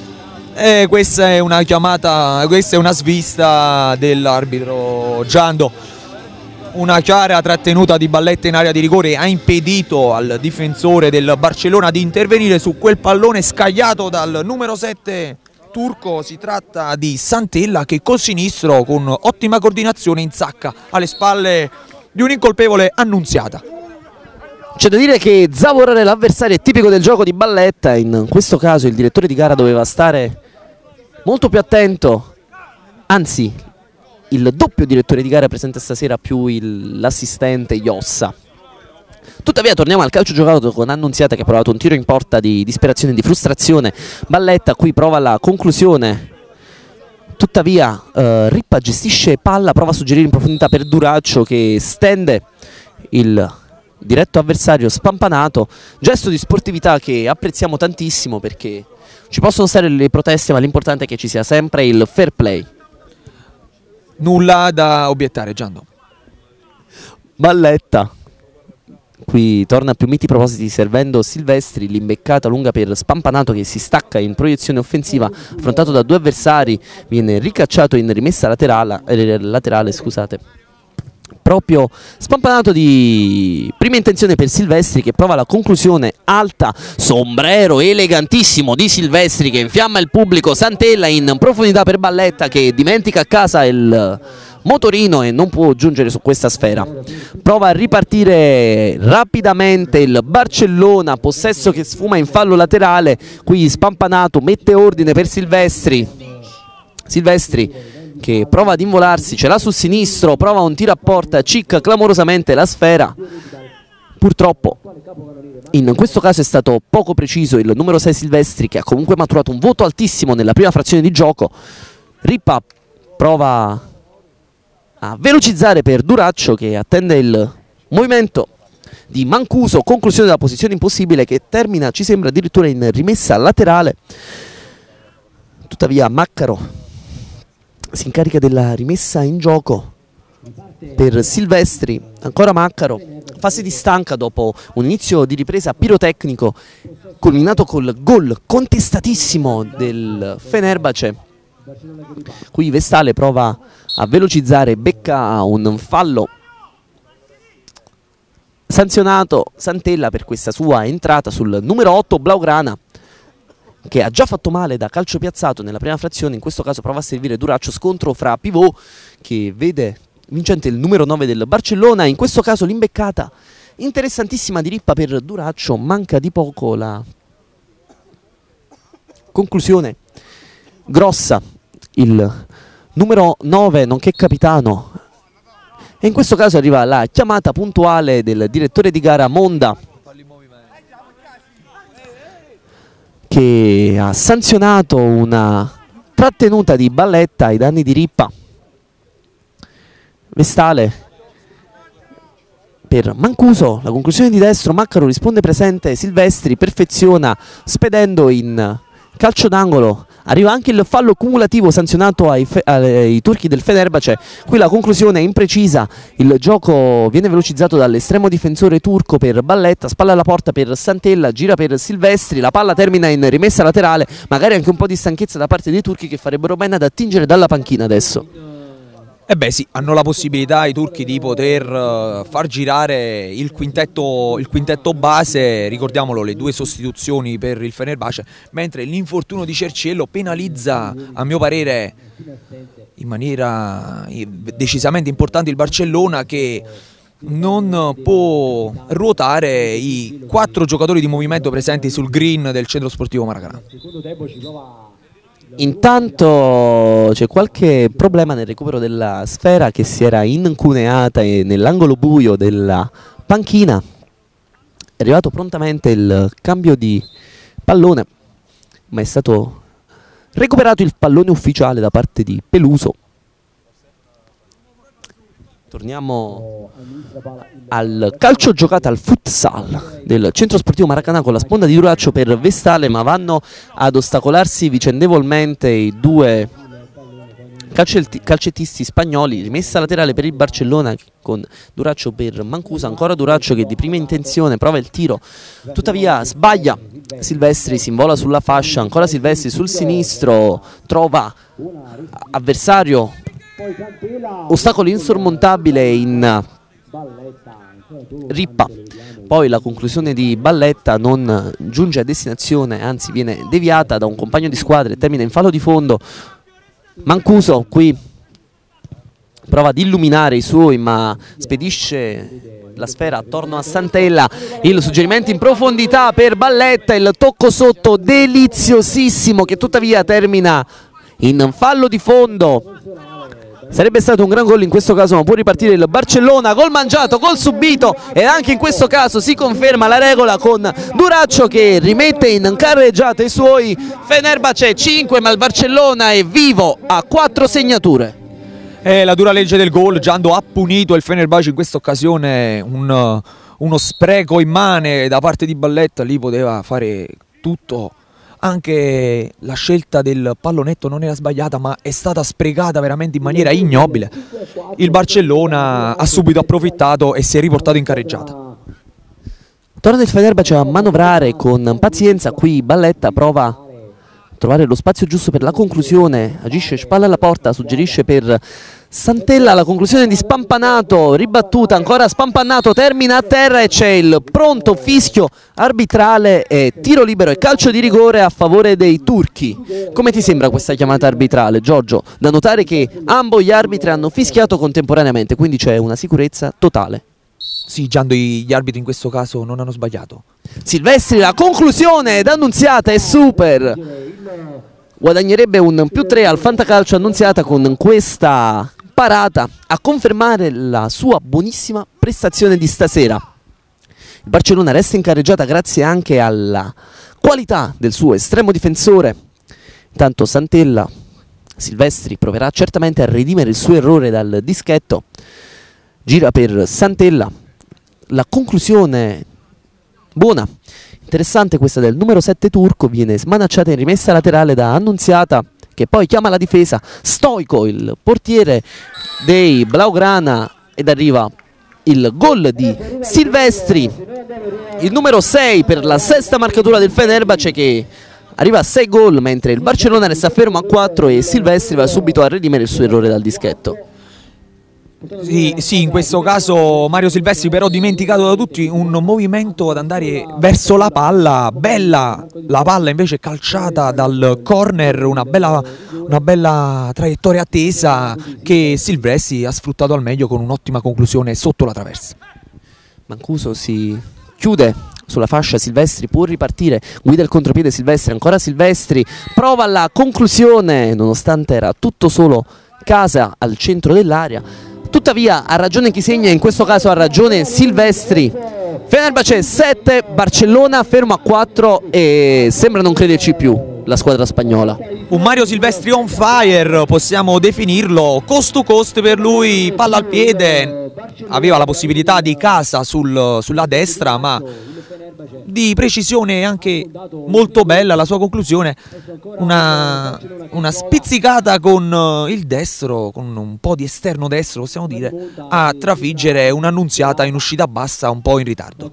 Speaker 2: Questa è una chiamata, questa è una svista dell'arbitro Giando. Una chiara trattenuta di Balletta in area di rigore ha impedito al difensore del Barcellona di intervenire su quel pallone scagliato dal numero 7 turco. Si tratta di Santella che col sinistro, con ottima coordinazione, insacca alle spalle di un incolpevole Annunziata.
Speaker 1: C'è da dire che zavorare l'avversario è tipico del gioco di Balletta. In questo caso il direttore di gara doveva stare molto più attento, anzi il doppio direttore di gara presente stasera più l'assistente Iossa. Tuttavia torniamo al calcio giocato con Annunziata che ha provato un tiro in porta di disperazione, di frustrazione. Balletta qui prova la conclusione, tuttavia Rippa gestisce palla, prova a suggerire in profondità per Duraccio che stende il diretto avversario Spampanato. Gesto di sportività che apprezziamo tantissimo, perché ci possono stare le proteste ma l'importante è che ci sia sempre il fair play.
Speaker 2: Nulla da obiettare, Giando.
Speaker 1: Balletta qui torna a più miti propositi servendo Silvestri, l'imbeccata lunga per Spampanato che si stacca in proiezione offensiva, affrontato da due avversari, viene ricacciato in rimessa laterale, scusate. Proprio Spampanato di prima intenzione per Silvestri che prova la conclusione alta, sombrero elegantissimo di Silvestri che infiamma il pubblico. Santella in profondità per Balletta che dimentica a casa il motorino e non può giungere su questa sfera. Prova a ripartire rapidamente il Barcellona, possesso che sfuma in fallo laterale. Qui Spampanato mette ordine per Silvestri che prova ad involarsi, ce l'ha sul sinistro, prova un tiro a porta, cicca clamorosamente la sfera, Purtroppo in questo caso è stato poco preciso il numero 6 Silvestri, che ha comunque maturato un voto altissimo nella prima frazione di gioco. Rippa prova a velocizzare per Duraccio, che attende il movimento di Mancuso, conclusione della posizione impossibile che termina, ci sembra, addirittura in rimessa laterale. Tuttavia Maccaro si incarica della rimessa in gioco per Silvestri. Ancora Maccaro, fase di stanca dopo un inizio di ripresa pirotecnico culminato col gol contestatissimo del Fenerbahce. Qui Vestale prova a velocizzare, becca un fallo sanzionato Santella per questa sua entrata sul numero 8 Blaugrana, che ha già fatto male da calcio piazzato nella prima frazione. In questo caso prova a servire Duraccio, scontro fra pivot, che vede vincente il numero 9 del Barcellona. In questo caso l'imbeccata interessantissima di Rippa per Duraccio, manca di poco la conclusione grossa, il numero 9 nonché capitano. E in questo caso arriva la chiamata puntuale del direttore di gara Monda, che ha sanzionato una trattenuta di Balletta ai danni di Rippa. Vestale per Mancuso, la conclusione di destro, Maccaro risponde presente, Silvestri perfeziona spedendo in calcio d'angolo. Arriva anche il fallo cumulativo sanzionato ai turchi del Fenerbahce. Qui la conclusione è imprecisa, il gioco viene velocizzato dall'estremo difensore turco per Balletta, spalla alla porta per Santella, gira per Silvestri, la palla termina in rimessa laterale, magari anche un po' di stanchezza da parte dei turchi, che farebbero bene ad attingere dalla panchina adesso.
Speaker 2: Eh beh sì, hanno la possibilità i turchi di poter far girare il quintetto base, ricordiamolo, le due sostituzioni per il Fenerbahce, mentre l'infortunio di Cerciello penalizza, a mio parere, in maniera decisamente importante il Barcellona, che non può ruotare i 4 giocatori di movimento presenti sul green del centro sportivo Maracanã.
Speaker 1: Intanto c'è qualche problema nel recupero della sfera, che si era incuneata nell'angolo buio della panchina. È arrivato prontamente il cambio di pallone, ma è stato recuperato il pallone ufficiale da parte di Peluso. Torniamo al calcio giocato al futsal del centro sportivo Maracanã, con la sponda di Duraccio per Vestale, ma vanno ad ostacolarsi vicendevolmente i due calcettisti spagnoli. Rimessa laterale per il Barcellona con Duraccio per Mancuso, ancora Duraccio che di prima intenzione prova il tiro, tuttavia sbaglia. Silvestri si invola sulla fascia, ancora Silvestri sul sinistro, trova avversario, ostacolo insormontabile in Rippa. Poi la conclusione di Balletta non giunge a destinazione, anzi viene deviata da un compagno di squadra e termina in fallo di fondo. Mancuso qui prova ad illuminare i suoi, ma spedisce la sfera attorno a Santella. Il suggerimento in profondità per Balletta, il tocco sotto deliziosissimo che tuttavia termina in fallo di fondo. Sarebbe stato un gran gol in questo caso, ma può ripartire il Barcellona. Gol mangiato, gol subito, e anche in questo caso si conferma la regola con Duraccio che rimette in carreggiata i suoi. Fenerbahce 5, ma il Barcellona è vivo a 4 segnature.
Speaker 2: La dura legge del gol, Giando ha punito il Fenerbahce in questa occasione, uno spreco immane da parte di Balletta, lì poteva fare tutto. Anche la scelta del pallonetto non era sbagliata, ma è stata sprecata veramente in maniera ignobile. Il Barcellona ha subito approfittato e si è riportato in carreggiata.
Speaker 1: Torna il Fenerbahce a manovrare con pazienza. Qui Balletta prova a trovare lo spazio giusto per la conclusione, agisce spalla alla porta, suggerisce per Santella la conclusione di Spampanato, ribattuta, ancora Spampanato, termina a terra e c'è il pronto fischio arbitrale e tiro libero e calcio di rigore a favore dei turchi. Come ti sembra questa chiamata arbitrale, Giorgio? Da notare che ambo gli arbitri hanno fischiato contemporaneamente, quindi c'è una sicurezza totale.
Speaker 2: Sì, Giando, gli arbitri in questo caso non hanno sbagliato.
Speaker 1: Silvestri, la conclusione d'Annunziata è super. Guadagnerebbe un +3 al Fantacalcio Annunziata con questa parata a confermare la sua buonissima prestazione di stasera. Il Barcellona resta in carreggiata grazie anche alla qualità del suo estremo difensore. Intanto Santella, Silvestri proverà certamente a redimere il suo errore dal dischetto, gira per Santella, la conclusione buona, interessante questa del numero 7 turco, viene smanacciata in rimessa laterale da Annunziata, che poi chiama la difesa, Stoico il portiere dei Blaugrana, ed arriva il gol di Silvestri, il numero 6 per la sesta marcatura del Fenerbahce, che arriva a 6 gol, mentre il Barcellona resta fermo a 4 e Silvestri va subito a redimere il suo errore dal dischetto.
Speaker 2: Sì, in questo caso Mario Silvestri però dimenticato da tutti un movimento ad andare verso la palla, bella la palla invece calciata dal corner, una bella traiettoria attesa che Silvestri ha sfruttato al meglio con un'ottima conclusione sotto la traversa.
Speaker 1: Mancuso si chiude sulla fascia, Silvestri può ripartire, guida il contropiede Silvestri, ancora Silvestri, prova la conclusione nonostante era tutto solo Casa al centro dell'area. Tuttavia ha ragione chi segna, in questo caso ha ragione Silvestri. Fenerbahce 7, Barcellona fermo a 4 e sembra non crederci più la squadra spagnola.
Speaker 2: Un Mario Silvestri on fire, possiamo definirlo, coast to coast per lui, palla al piede, aveva la possibilità di Casa sulla destra, ma di precisione anche molto bella la sua conclusione, una spizzicata con il destro, con un po' di esterno destro possiamo dire, a trafiggere un'Annunziata in uscita bassa un po' in ritardo.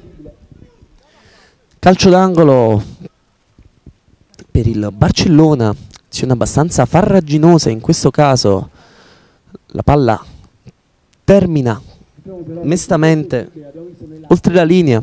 Speaker 1: Calcio d'angolo per il Barcellona, azione abbastanza farraginosa in questo caso, la palla termina mestamente oltre la linea,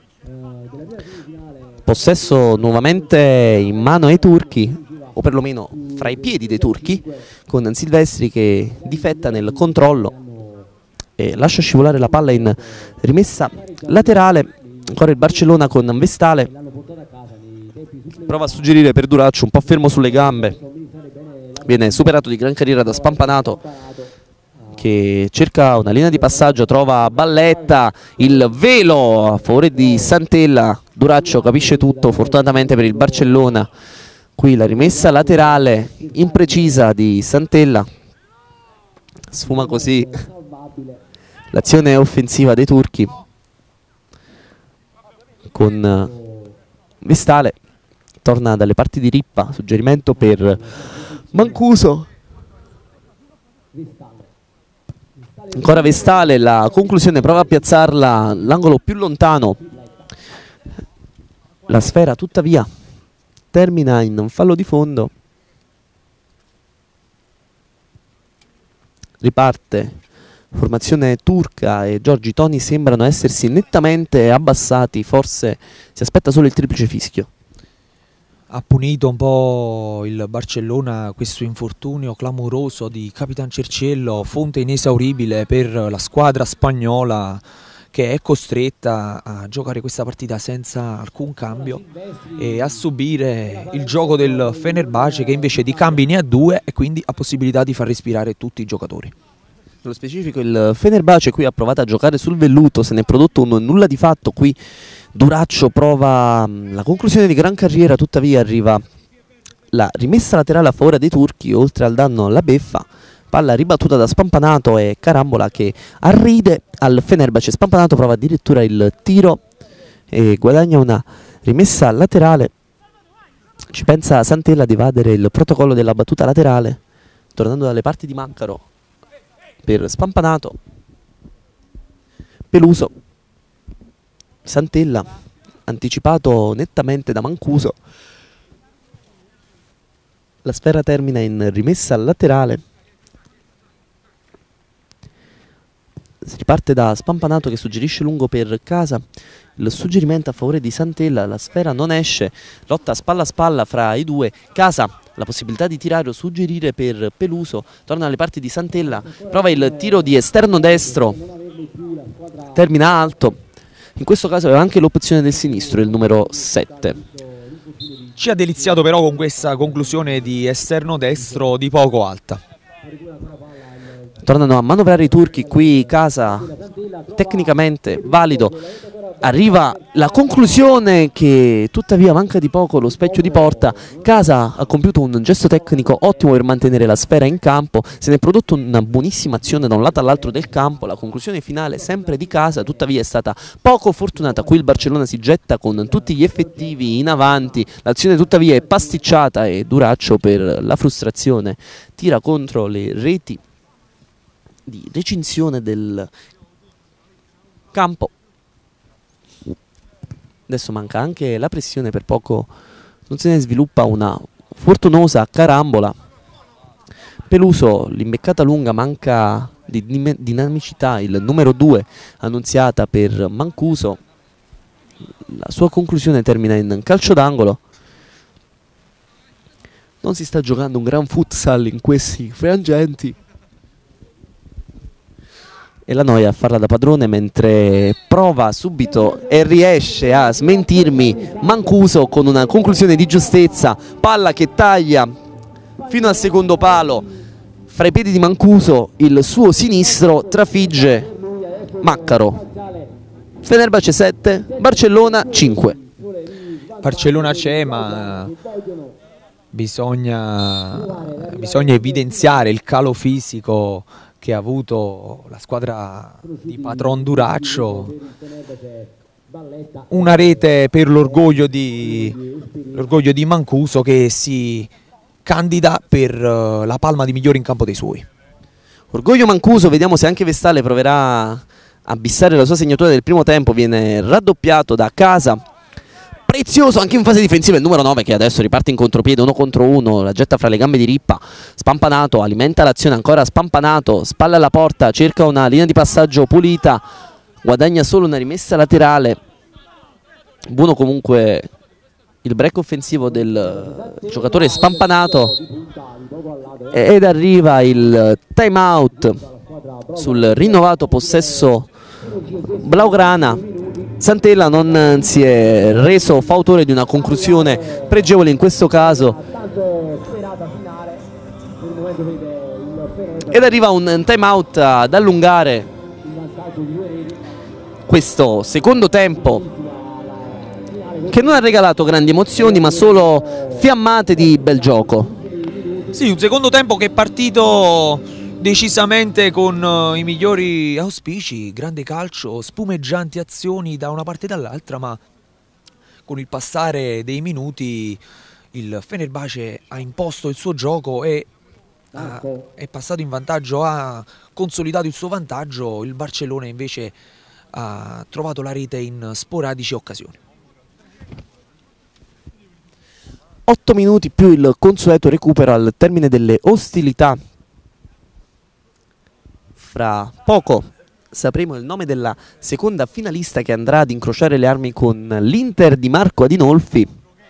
Speaker 1: possesso nuovamente in mano ai turchi, o perlomeno fra i piedi dei turchi, con Silvestri che difetta nel controllo e lascia scivolare la palla in rimessa laterale. Ancora il Barcellona con Vestale, prova a suggerire per Duraccio, un po' fermo sulle gambe, viene superato di gran carriera da Spampanato che cerca una linea di passaggio, trova Balletta, il velo a favore di Santella, Duraccio capisce tutto fortunatamente per il Barcellona, qui la rimessa laterale imprecisa di Santella, sfuma così l'azione offensiva dei turchi con Vestale, torna dalle parti di Rippa, suggerimento per Mancuso, ancora Vestale, la conclusione prova a piazzarla l'angolo più lontano, la sfera tuttavia termina in un fallo di fondo, riparte formazione turca e Giorgi Toni sembrano essersi nettamente abbassati, forse si aspetta solo il triplice fischio.
Speaker 2: Ha punito un po' il Barcellona questo infortunio clamoroso di Capitan Cerciello, fonte inesauribile per la squadra spagnola che è costretta a giocare questa partita senza alcun cambio e a subire il gioco del Fenerbahce, che invece di cambi ne ha 2 e quindi ha possibilità di far respirare tutti i giocatori.
Speaker 1: Nello specifico il Fenerbahce qui ha provato a giocare sul velluto, se ne è prodotto un nulla di fatto, qui Duraccio prova la conclusione di gran carriera, tuttavia arriva la rimessa laterale a favore dei turchi, oltre al danno alla beffa, palla ribattuta da Spampanato e Carambola che arride al Fenerbahce. Spampanato prova addirittura il tiro e guadagna una rimessa laterale, ci pensa Santella ad evadere il protocollo della battuta laterale, tornando dalle parti di Mancaro per Spampanato, Peluso, Santella anticipato nettamente da Mancuso, la sfera termina in rimessa laterale, si riparte da Spampanato che suggerisce lungo per Casa, il suggerimento a favore di Santella, la sfera non esce, lotta spalla a spalla fra i due, Casa la possibilità di tirare o suggerire per Peluso, torna alle parti di Santella, prova il tiro di esterno destro, termina alto, in questo caso aveva anche l'opzione del sinistro, il numero 7.
Speaker 2: Ci ha deliziato però con questa conclusione di esterno destro di poco alta.
Speaker 1: Tornano a manovrare i turchi, qui Casa tecnicamente valido, arriva la conclusione che tuttavia manca di poco lo specchio di porta. Casa ha compiuto un gesto tecnico ottimo per mantenere la sfera in campo, se ne è prodotto una buonissima azione da un lato all'altro del campo. La conclusione finale sempre di Casa tuttavia è stata poco fortunata, qui il Barcellona si getta con tutti gli effettivi in avanti, l'azione tuttavia è pasticciata e Duraccio per la frustrazione tira contro le reti di recinzione del campo. Adesso manca anche la pressione, per poco non se ne sviluppa una fortunosa carambola. Peluso, l'imbeccata lunga, manca di dinamicità, il numero 2 Annunziata per Mancuso. La sua conclusione termina in calcio d'angolo. Non si sta giocando un gran futsal in questi frangenti. E la Noia a farla da padrone, mentre prova subito e riesce a smentirmi Mancuso con una conclusione di giustezza. Palla che taglia fino al secondo palo, fra i piedi di Mancuso il suo sinistro trafigge Maccaro. Fenerbahce 7, Barcellona 5.
Speaker 2: Barcellona c'è, ma bisogna evidenziare il calo fisico che ha avuto la squadra di Patron Duraccio. Una rete per l'orgoglio di Mancuso, che si candida per la palma di migliore in campo dei suoi.
Speaker 1: Orgoglio Mancuso, vediamo se anche Vestale proverà a bissare la sua segnatura del primo tempo. Viene raddoppiato da Casa. Prezioso anche in fase difensiva il numero 9, che adesso riparte in contropiede 1 contro 1, la getta fra le gambe di Rippa. Spampanato alimenta l'azione, ancora Spampanato, spalla alla porta, cerca una linea di passaggio pulita, guadagna solo una rimessa laterale. Buono comunque il break offensivo del giocatore Spampanato, ed arriva il time out sul rinnovato possesso blaugrana. Santella non si è reso fautore di una conclusione pregevole in questo caso, ed arriva un time out ad allungare questo secondo tempo, che non ha regalato grandi emozioni ma solo fiammate di bel gioco.
Speaker 2: Sì, un secondo tempo che è partito decisamente con i migliori auspici, grande calcio, spumeggianti azioni da una parte e dall'altra, ma con il passare dei minuti il Fenerbahce ha imposto il suo gioco e è passato in vantaggio, ha consolidato il suo vantaggio. Il Barcellona invece ha trovato la rete in sporadiche occasioni.
Speaker 1: 8 minuti più il consueto recupero al termine delle ostilità. Fra poco sapremo il nome della seconda finalista che andrà ad incrociare le armi con l'Inter di Marco Adinolfi.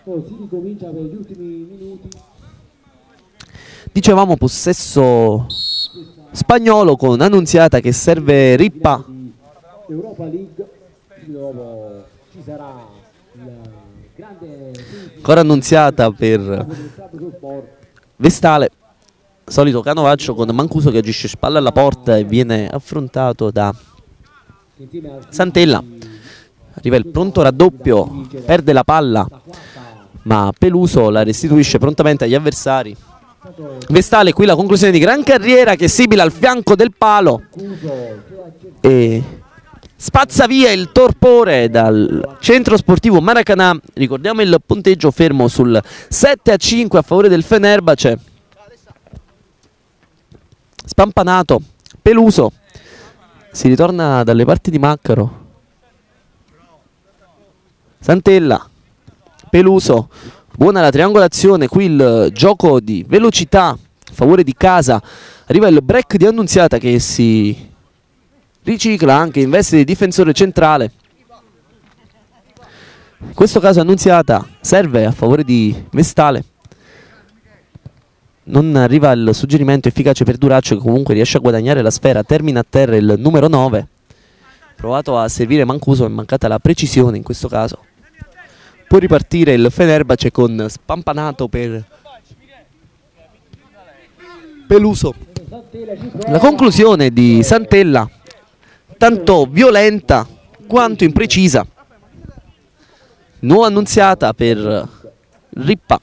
Speaker 1: Dicevamo possesso spagnolo con Annunziata che serve Rippa. Ancora Annunziata per Vestale. Solito canovaccio con Mancuso che agisce spalla alla porta e viene affrontato da Santella. Arriva il pronto raddoppio, perde la palla ma Peluso la restituisce prontamente agli avversari. Vestale, qui la conclusione di gran carriera che sibila al fianco del palo e spazza via il torpore dal centro sportivo Maracanã. Ricordiamo il punteggio fermo sul 7-5 a favore del Fenerbahce. Spampanato, Peluso, si ritorna dalle parti di Maccaro. Santella, Peluso, buona la triangolazione, qui il gioco di velocità a favore di Casa. Arriva il break di Annunziata che si ricicla anche in veste di difensore centrale. In questo caso Annunziata serve a favore di Vestale. Non arriva il suggerimento efficace per Duraccio, che comunque riesce a guadagnare la sfera. Termina a terra il numero 9. Provato a servire Mancuso, è mancata la precisione in questo caso. Può ripartire il Fenerbahce con Spampanato per Peluso. La conclusione di Santella, tanto violenta quanto imprecisa. Nuova Annunziata per Rippa.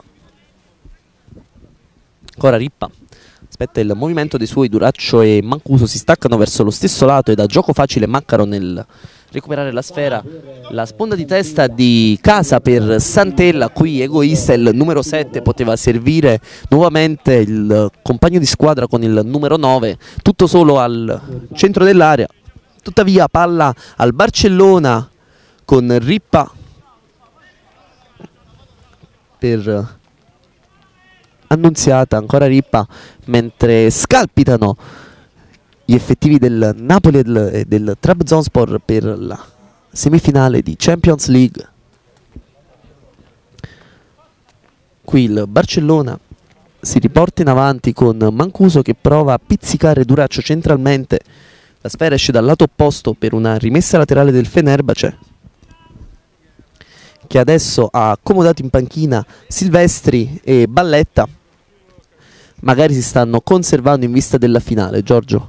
Speaker 1: Ancora Rippa. Aspetta il movimento dei suoi. Duraccio e Mancuso si staccano verso lo stesso lato e da gioco facile Maccaro nel recuperare la sfera. La sponda di testa di Casa per Santella, qui egoista il numero 7, poteva servire nuovamente il compagno di squadra con il numero 9, tutto solo al centro dell'area. Tuttavia palla al Barcellona con Rippa per Annunziata, ancora Rippa, mentre scalpitano gli effettivi del Napoli e del Trabzonspor per la semifinale di Champions League. Qui il Barcellona si riporta in avanti con Mancuso che prova a pizzicare Duraccio centralmente. La sfera esce dal lato opposto per una rimessa laterale del Fenerbahce, che adesso ha accomodato in panchina Silvestri e Balletta. Magari si stanno conservando in vista della finale, Giorgio.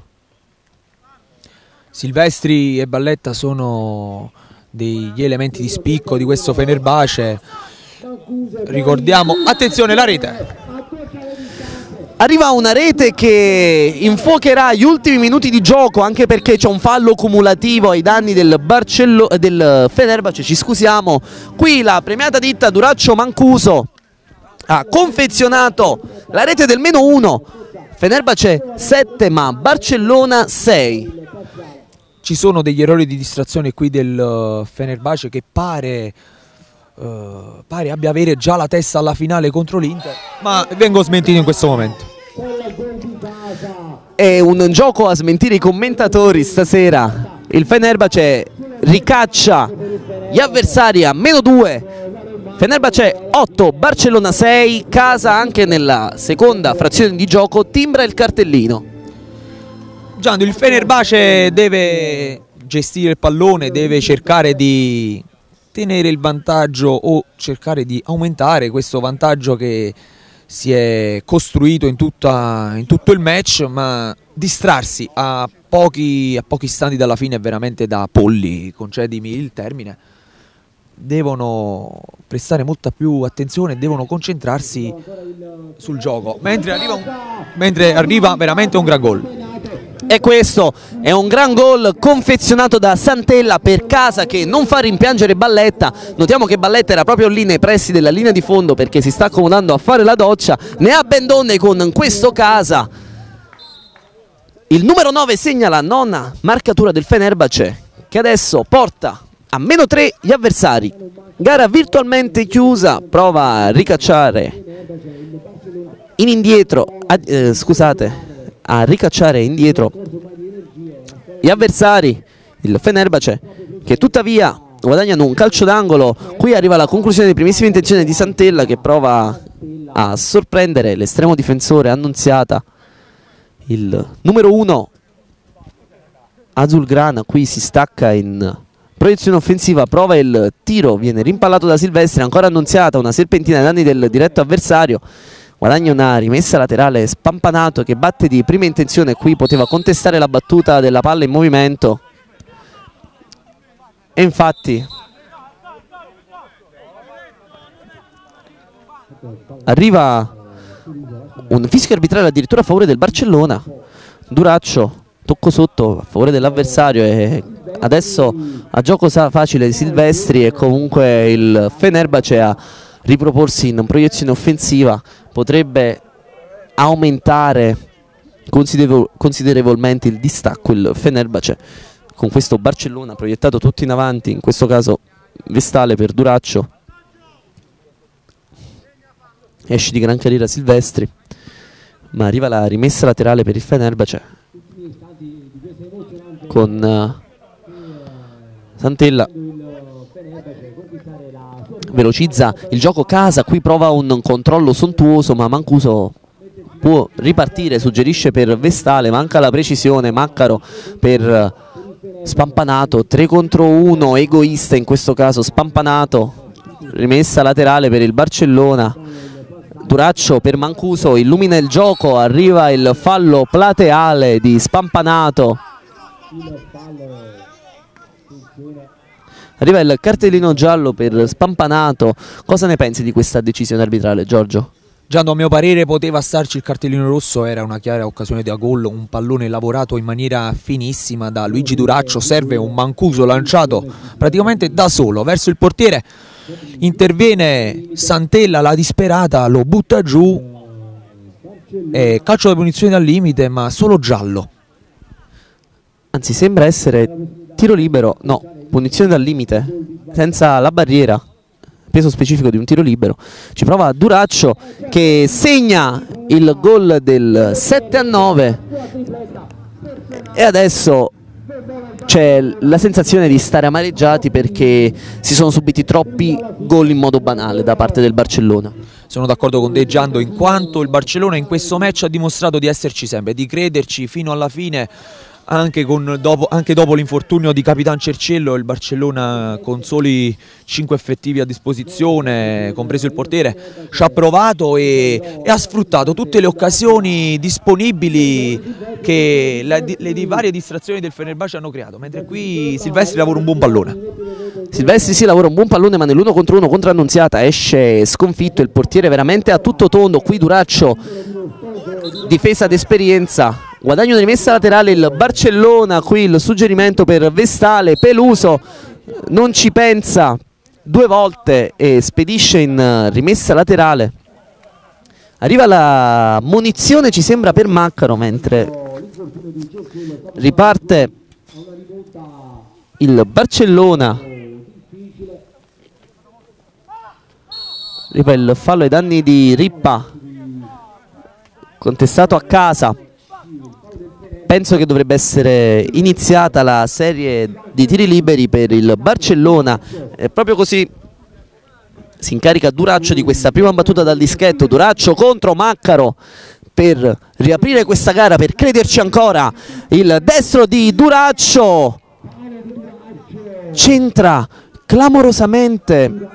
Speaker 2: Silvestri e Balletta sono degli elementi di spicco di questo Fenerbahce. Ricordiamo, attenzione, la rete.
Speaker 1: Arriva una rete che infuocherà gli ultimi minuti di gioco, anche perché c'è un fallo cumulativo ai danni del Fenerbahce, ci scusiamo. Qui la premiata ditta Duraccio Mancuso ha confezionato la rete del -1. Fenerbahce 7 ma Barcellona 6.
Speaker 2: Ci sono degli errori di distrazione qui del Fenerbahce che pare abbia avere già la testa alla finale contro l'Inter, ma vengo smentito in questo momento.
Speaker 1: È un gioco a smentire i commentatori stasera. Il Fenerbahce ricaccia gli avversari a -2. Fenerbahce 8, Barcellona 6. Casa anche nella seconda frazione di gioco timbra il cartellino.
Speaker 2: Giando, il Fenerbahce deve gestire il pallone, deve cercare di tenere il vantaggio o cercare di aumentare questo vantaggio che si è costruito in tutto il match, ma distrarsi a pochi istanti dalla fine è veramente da polli, concedimi il termine. Devono prestare molta più attenzione, devono concentrarsi sul gioco, mentre arriva veramente un gran gol.
Speaker 1: E questo è un gran gol confezionato da Santella per Casa, che non fa rimpiangere Balletta. Notiamo che Balletta era proprio lì nei pressi della linea di fondo perché si sta accomodando a fare la doccia. Ne ha ben donne con questo Casa. Il numero 9 segna la nona marcatura del Fenerbahce, che adesso porta a -3 gli avversari. Gara virtualmente chiusa, prova a ricacciare in indietro, a ricacciare indietro gli avversari, il Fenerbahce, che tuttavia guadagnano un calcio d'angolo. Qui arriva la conclusione delle primissime intenzioni di Santella, che prova a sorprendere l'estremo difensore Annunziata. Il numero 1 Azulgrana qui si stacca in proiezione offensiva, prova il tiro, viene rimpallato da Silvestri, ancora Annunziata, una serpentina ai danni del diretto avversario. Guadagna una rimessa laterale Spampanato che batte di prima intenzione. Qui poteva contestare la battuta della palla in movimento e infatti arriva un fischio arbitrale addirittura a favore del Barcellona. Duraccio, tocco sotto a favore dell'avversario, e adesso a gioco facile Silvestri e comunque il Fenerbahce a riproporsi in proiezione offensiva. Potrebbe aumentare considerevolmente il distacco il Fenerbahce con questo Barcellona proiettato tutto in avanti, in questo caso Vestale per Duraccio. Esce di gran carriera Silvestri, ma arriva la rimessa laterale per il Fenerbahce con Santella. Velocizza il gioco Casa, qui prova un controllo sontuoso ma Mancuso può ripartire, suggerisce per Vestale, manca la precisione. Maccaro per Spampanato, 3 contro 1, egoista in questo caso Spampanato, rimessa laterale per il Barcellona. Duraccio per Mancuso, illumina il gioco, arriva il fallo plateale di Spampanato. Arriva il cartellino giallo per Spampanato. Cosa ne pensi di questa decisione arbitrale, Giorgio?
Speaker 2: Giando, a mio parere poteva starci il cartellino rosso, era una chiara occasione da gol, un pallone lavorato in maniera finissima da Luigi Duraccio, serve un Mancuso lanciato praticamente da solo verso il portiere, interviene Santella, la disperata, lo butta giù, calcio da punizione dal limite ma solo giallo.
Speaker 1: Anzi, sembra essere tiro libero, no, punizione dal limite, senza la barriera. Peso specifico di un tiro libero. Ci prova Duraccio che segna il gol del 7-9 e adesso c'è la sensazione di stare amareggiati perché si sono subiti troppi gol in modo banale da parte del Barcellona.
Speaker 2: Sono d'accordo con te, Giando, in quanto il Barcellona in questo match ha dimostrato di esserci sempre, di crederci fino alla fine. Anche dopo l'infortunio di Capitan Cerciello, il Barcellona con soli 5 effettivi a disposizione, compreso il portiere, ci ha provato e ha sfruttato tutte le occasioni disponibili che le varie distrazioni del Fenerbahce hanno creato, mentre qui Silvestri lavora un buon pallone.
Speaker 1: Silvestri sì, lavora un buon pallone, ma nell'1 contro 1 contro Annunziata esce sconfitto, il portiere veramente a tutto tondo. Qui Duraccio, difesa d'esperienza, guadagno di rimessa laterale il Barcellona. Qui il suggerimento per Vestale, Peluso non ci pensa 2 volte e spedisce in rimessa laterale. Arriva la munizione, ci sembra, per Maccaro, mentre riparte il Barcellona. Arriva il fallo ai danni di Rippa, contestato a casa. Penso che dovrebbe essere iniziata la serie di tiri liberi per il Barcellona. Proprio così si incarica Duraccio di questa prima battuta dal dischetto. Duraccio contro Maccaro per riaprire questa gara, per crederci ancora. Il destro di Duraccio centra clamorosamente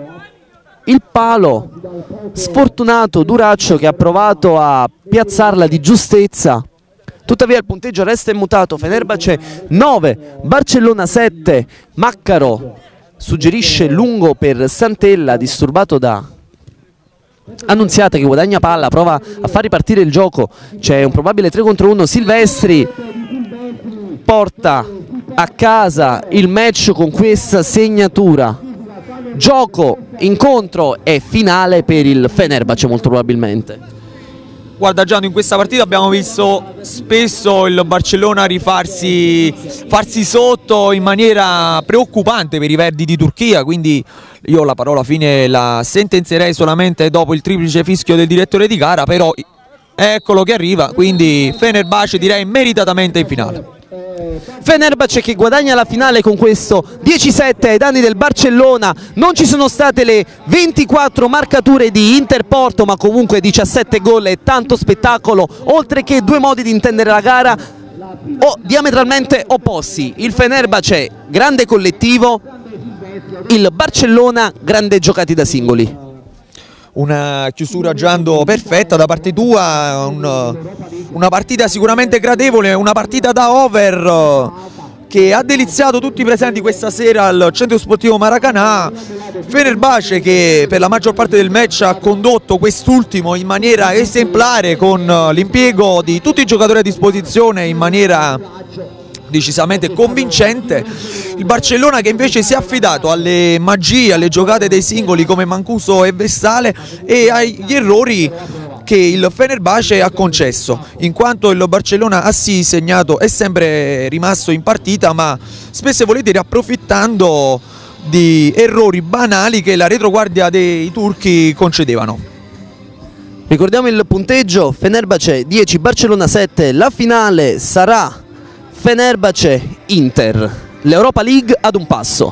Speaker 1: il palo. Sfortunato Duraccio che ha provato a piazzarla di giustezza. Tuttavia il punteggio resta immutato, Fenerbahce 9, Barcellona 7, Maccaro suggerisce lungo per Santella, disturbato da Annunziata che guadagna palla, prova a far ripartire il gioco, c'è un probabile 3 contro 1, Silvestri porta a casa il match con questa segnatura. Gioco, incontro e finale per il Fenerbahce molto probabilmente.
Speaker 2: Guarda Gianni, in questa partita abbiamo visto spesso il Barcellona farsi sotto in maniera preoccupante per i Verdi di Turchia, quindi io la parola fine la sentenzierei solamente dopo il triplice fischio del direttore di gara, però eccolo che arriva, quindi Fenerbahce direi meritatamente in finale.
Speaker 1: Fenerbahce che guadagna la finale con questo 10-7 ai danni del Barcellona. Non ci sono state le 24 marcature di Inter-Porto, ma comunque 17 gol e tanto spettacolo, oltre che 2 modi di intendere la gara diametralmente opposti. Il Fenerbahce grande collettivo, il Barcellona grande giocati da singoli.
Speaker 2: Una chiusura, Giando, perfetta da parte tua, una partita sicuramente gradevole, una partita da over che ha deliziato tutti i presenti questa sera al Centro Sportivo Maracanã. Fenerbahce che per la maggior parte del match ha condotto quest'ultimo in maniera esemplare, con l'impiego di tutti i giocatori a disposizione in maniera decisamente convincente. Il Barcellona che invece si è affidato alle magie, alle giocate dei singoli come Mancuso e Vestale e agli errori che il Fenerbahce ha concesso, in quanto il Barcellona ha sì segnato, è sempre rimasto in partita, ma spesso e volentieri approfittando di errori banali che la retroguardia dei turchi concedevano.
Speaker 1: Ricordiamo il punteggio: Fenerbahce 10, Barcellona 7. La finale sarà Fenerbahce-Inter, l'Europa League ad un passo.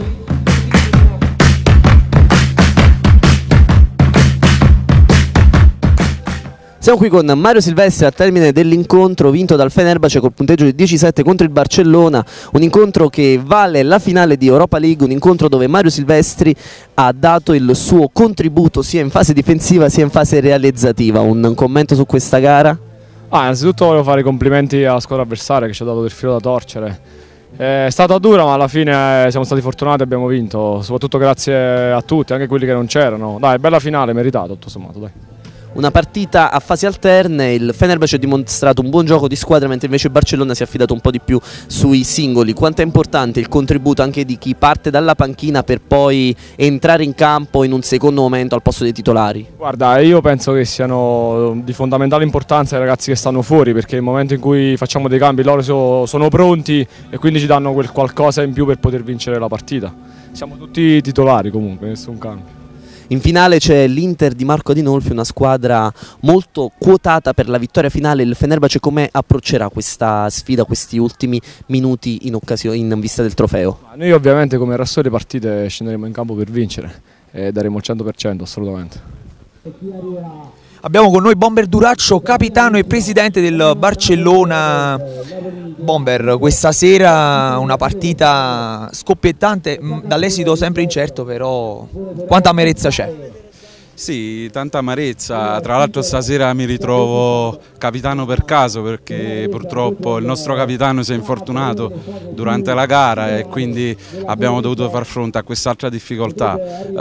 Speaker 1: Siamo qui con Mario Silvestri al termine dell'incontro vinto dal Fenerbahce col punteggio di 10-7 contro il Barcellona, un incontro che vale la finale di Europa League, un incontro dove Mario Silvestri ha dato il suo contributo sia in fase difensiva sia in fase realizzativa. Un commento su questa gara?
Speaker 3: Innanzitutto volevo fare i complimenti alla squadra avversaria che ci ha dato del filo da torcere. È stata dura, ma alla fine siamo stati fortunati e abbiamo vinto, soprattutto grazie a tutti, anche quelli che non c'erano. Dai, bella finale, meritata tutto sommato, dai.
Speaker 1: Una partita a fasi alterne, il Fenerbahce ha dimostrato un buon gioco di squadra mentre invece il Barcellona si è affidato un po' di più sui singoli. Quanto è importante il contributo anche di chi parte dalla panchina per poi entrare in campo in un secondo momento al posto dei titolari?
Speaker 3: Guarda, io penso che siano di fondamentale importanza i ragazzi che stanno fuori, perché nel momento in cui facciamo dei cambi loro sono pronti e quindi ci danno quel qualcosa in più per poter vincere la partita. Siamo tutti titolari comunque, nessun cambio.
Speaker 1: In finale c'è l'Inter di Marco Adinolfi, una squadra molto quotata per la vittoria finale. Il Fenerbahce come approccerà questa sfida, questi ultimi minuti in vista del trofeo?
Speaker 3: Noi ovviamente come resto delle partite scenderemo in campo per vincere e daremo il 100% assolutamente.
Speaker 2: Abbiamo con noi Bomber Duraccio, capitano e presidente del Barcellona. Bomber, questa sera una partita scoppiettante, dall'esito sempre incerto, però quanta amarezza c'è?
Speaker 4: Sì, tanta amarezza, tra l'altro stasera mi ritrovo capitano per caso perché purtroppo il nostro capitano si è infortunato durante la gara e quindi abbiamo dovuto far fronte a quest'altra difficoltà.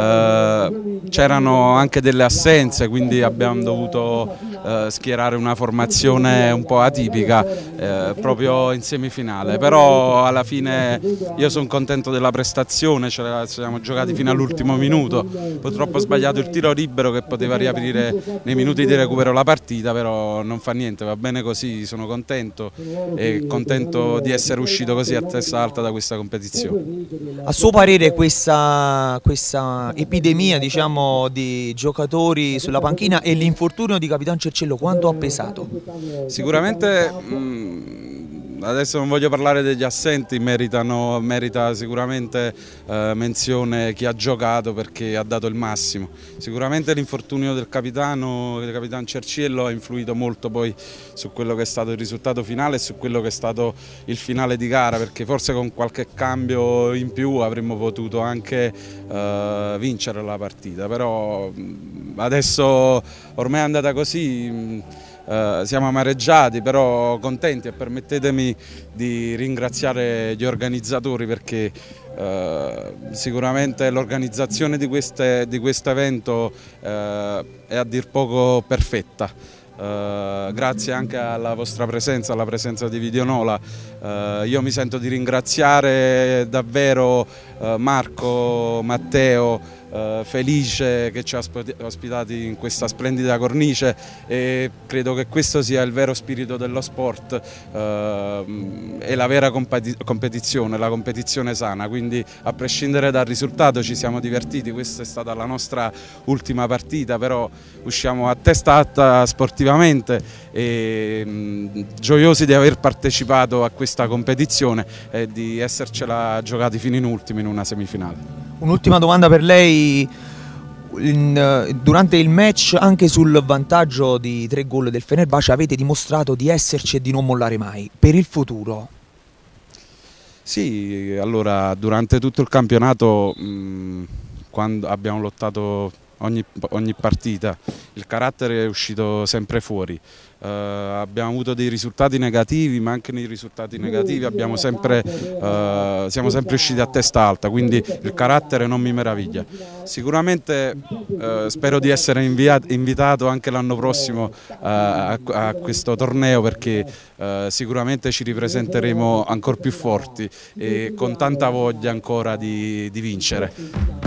Speaker 4: C'erano anche delle assenze, quindi abbiamo dovuto schierare una formazione un po' atipica proprio in semifinale, però alla fine io sono contento della prestazione, ce la siamo giocati fino all'ultimo minuto, purtroppo ho sbagliato il tiro libero che poteva riaprire nei minuti di recupero la partita, però non fa niente, va bene così, sono contento e contento di essere uscito così a testa alta da questa competizione.
Speaker 2: A suo parere questa epidemia, diciamo, di giocatori sulla panchina e l'infortunio di Capitan Cerciello quanto ha pesato?
Speaker 4: Sicuramente adesso non voglio parlare degli assenti, merita sicuramente menzione chi ha giocato perché ha dato il massimo. Sicuramente l'infortunio del capitano Cerciello ha influito molto poi su quello che è stato il risultato finale e su quello che è stato il finale di gara, perché forse con qualche cambio in più avremmo potuto anche vincere la partita, però adesso ormai è andata così. Siamo amareggiati però contenti e permettetemi di ringraziare gli organizzatori perché sicuramente l'organizzazione di questo evento è a dir poco perfetta. Grazie anche alla vostra presenza, alla presenza di Videonola, io mi sento di ringraziare davvero Marco, Matteo, felice che ci ha ospitati in questa splendida cornice e credo che questo sia il vero spirito dello sport e la vera competizione, la competizione sana, quindi a prescindere dal risultato ci siamo divertiti, questa è stata la nostra ultima partita, però usciamo a testa alta sportivamente e gioiosi di aver partecipato a questa competizione e di essercela giocati fino in ultimo in una semifinale.
Speaker 2: Un'ultima domanda per lei, durante il match anche sul vantaggio di 3 gol del Fenerbahce avete dimostrato di esserci e di non mollare mai, per il futuro?
Speaker 4: Sì, allora durante tutto il campionato quando abbiamo lottato ogni partita, il carattere è uscito sempre fuori. Abbiamo avuto dei risultati negativi, ma anche nei risultati negativi siamo sempre usciti a testa alta, quindi il carattere non mi meraviglia. Sicuramente spero di essere invitato anche l'anno prossimo a questo torneo perché sicuramente ci ripresenteremo ancora più forti e con tanta voglia ancora di vincere.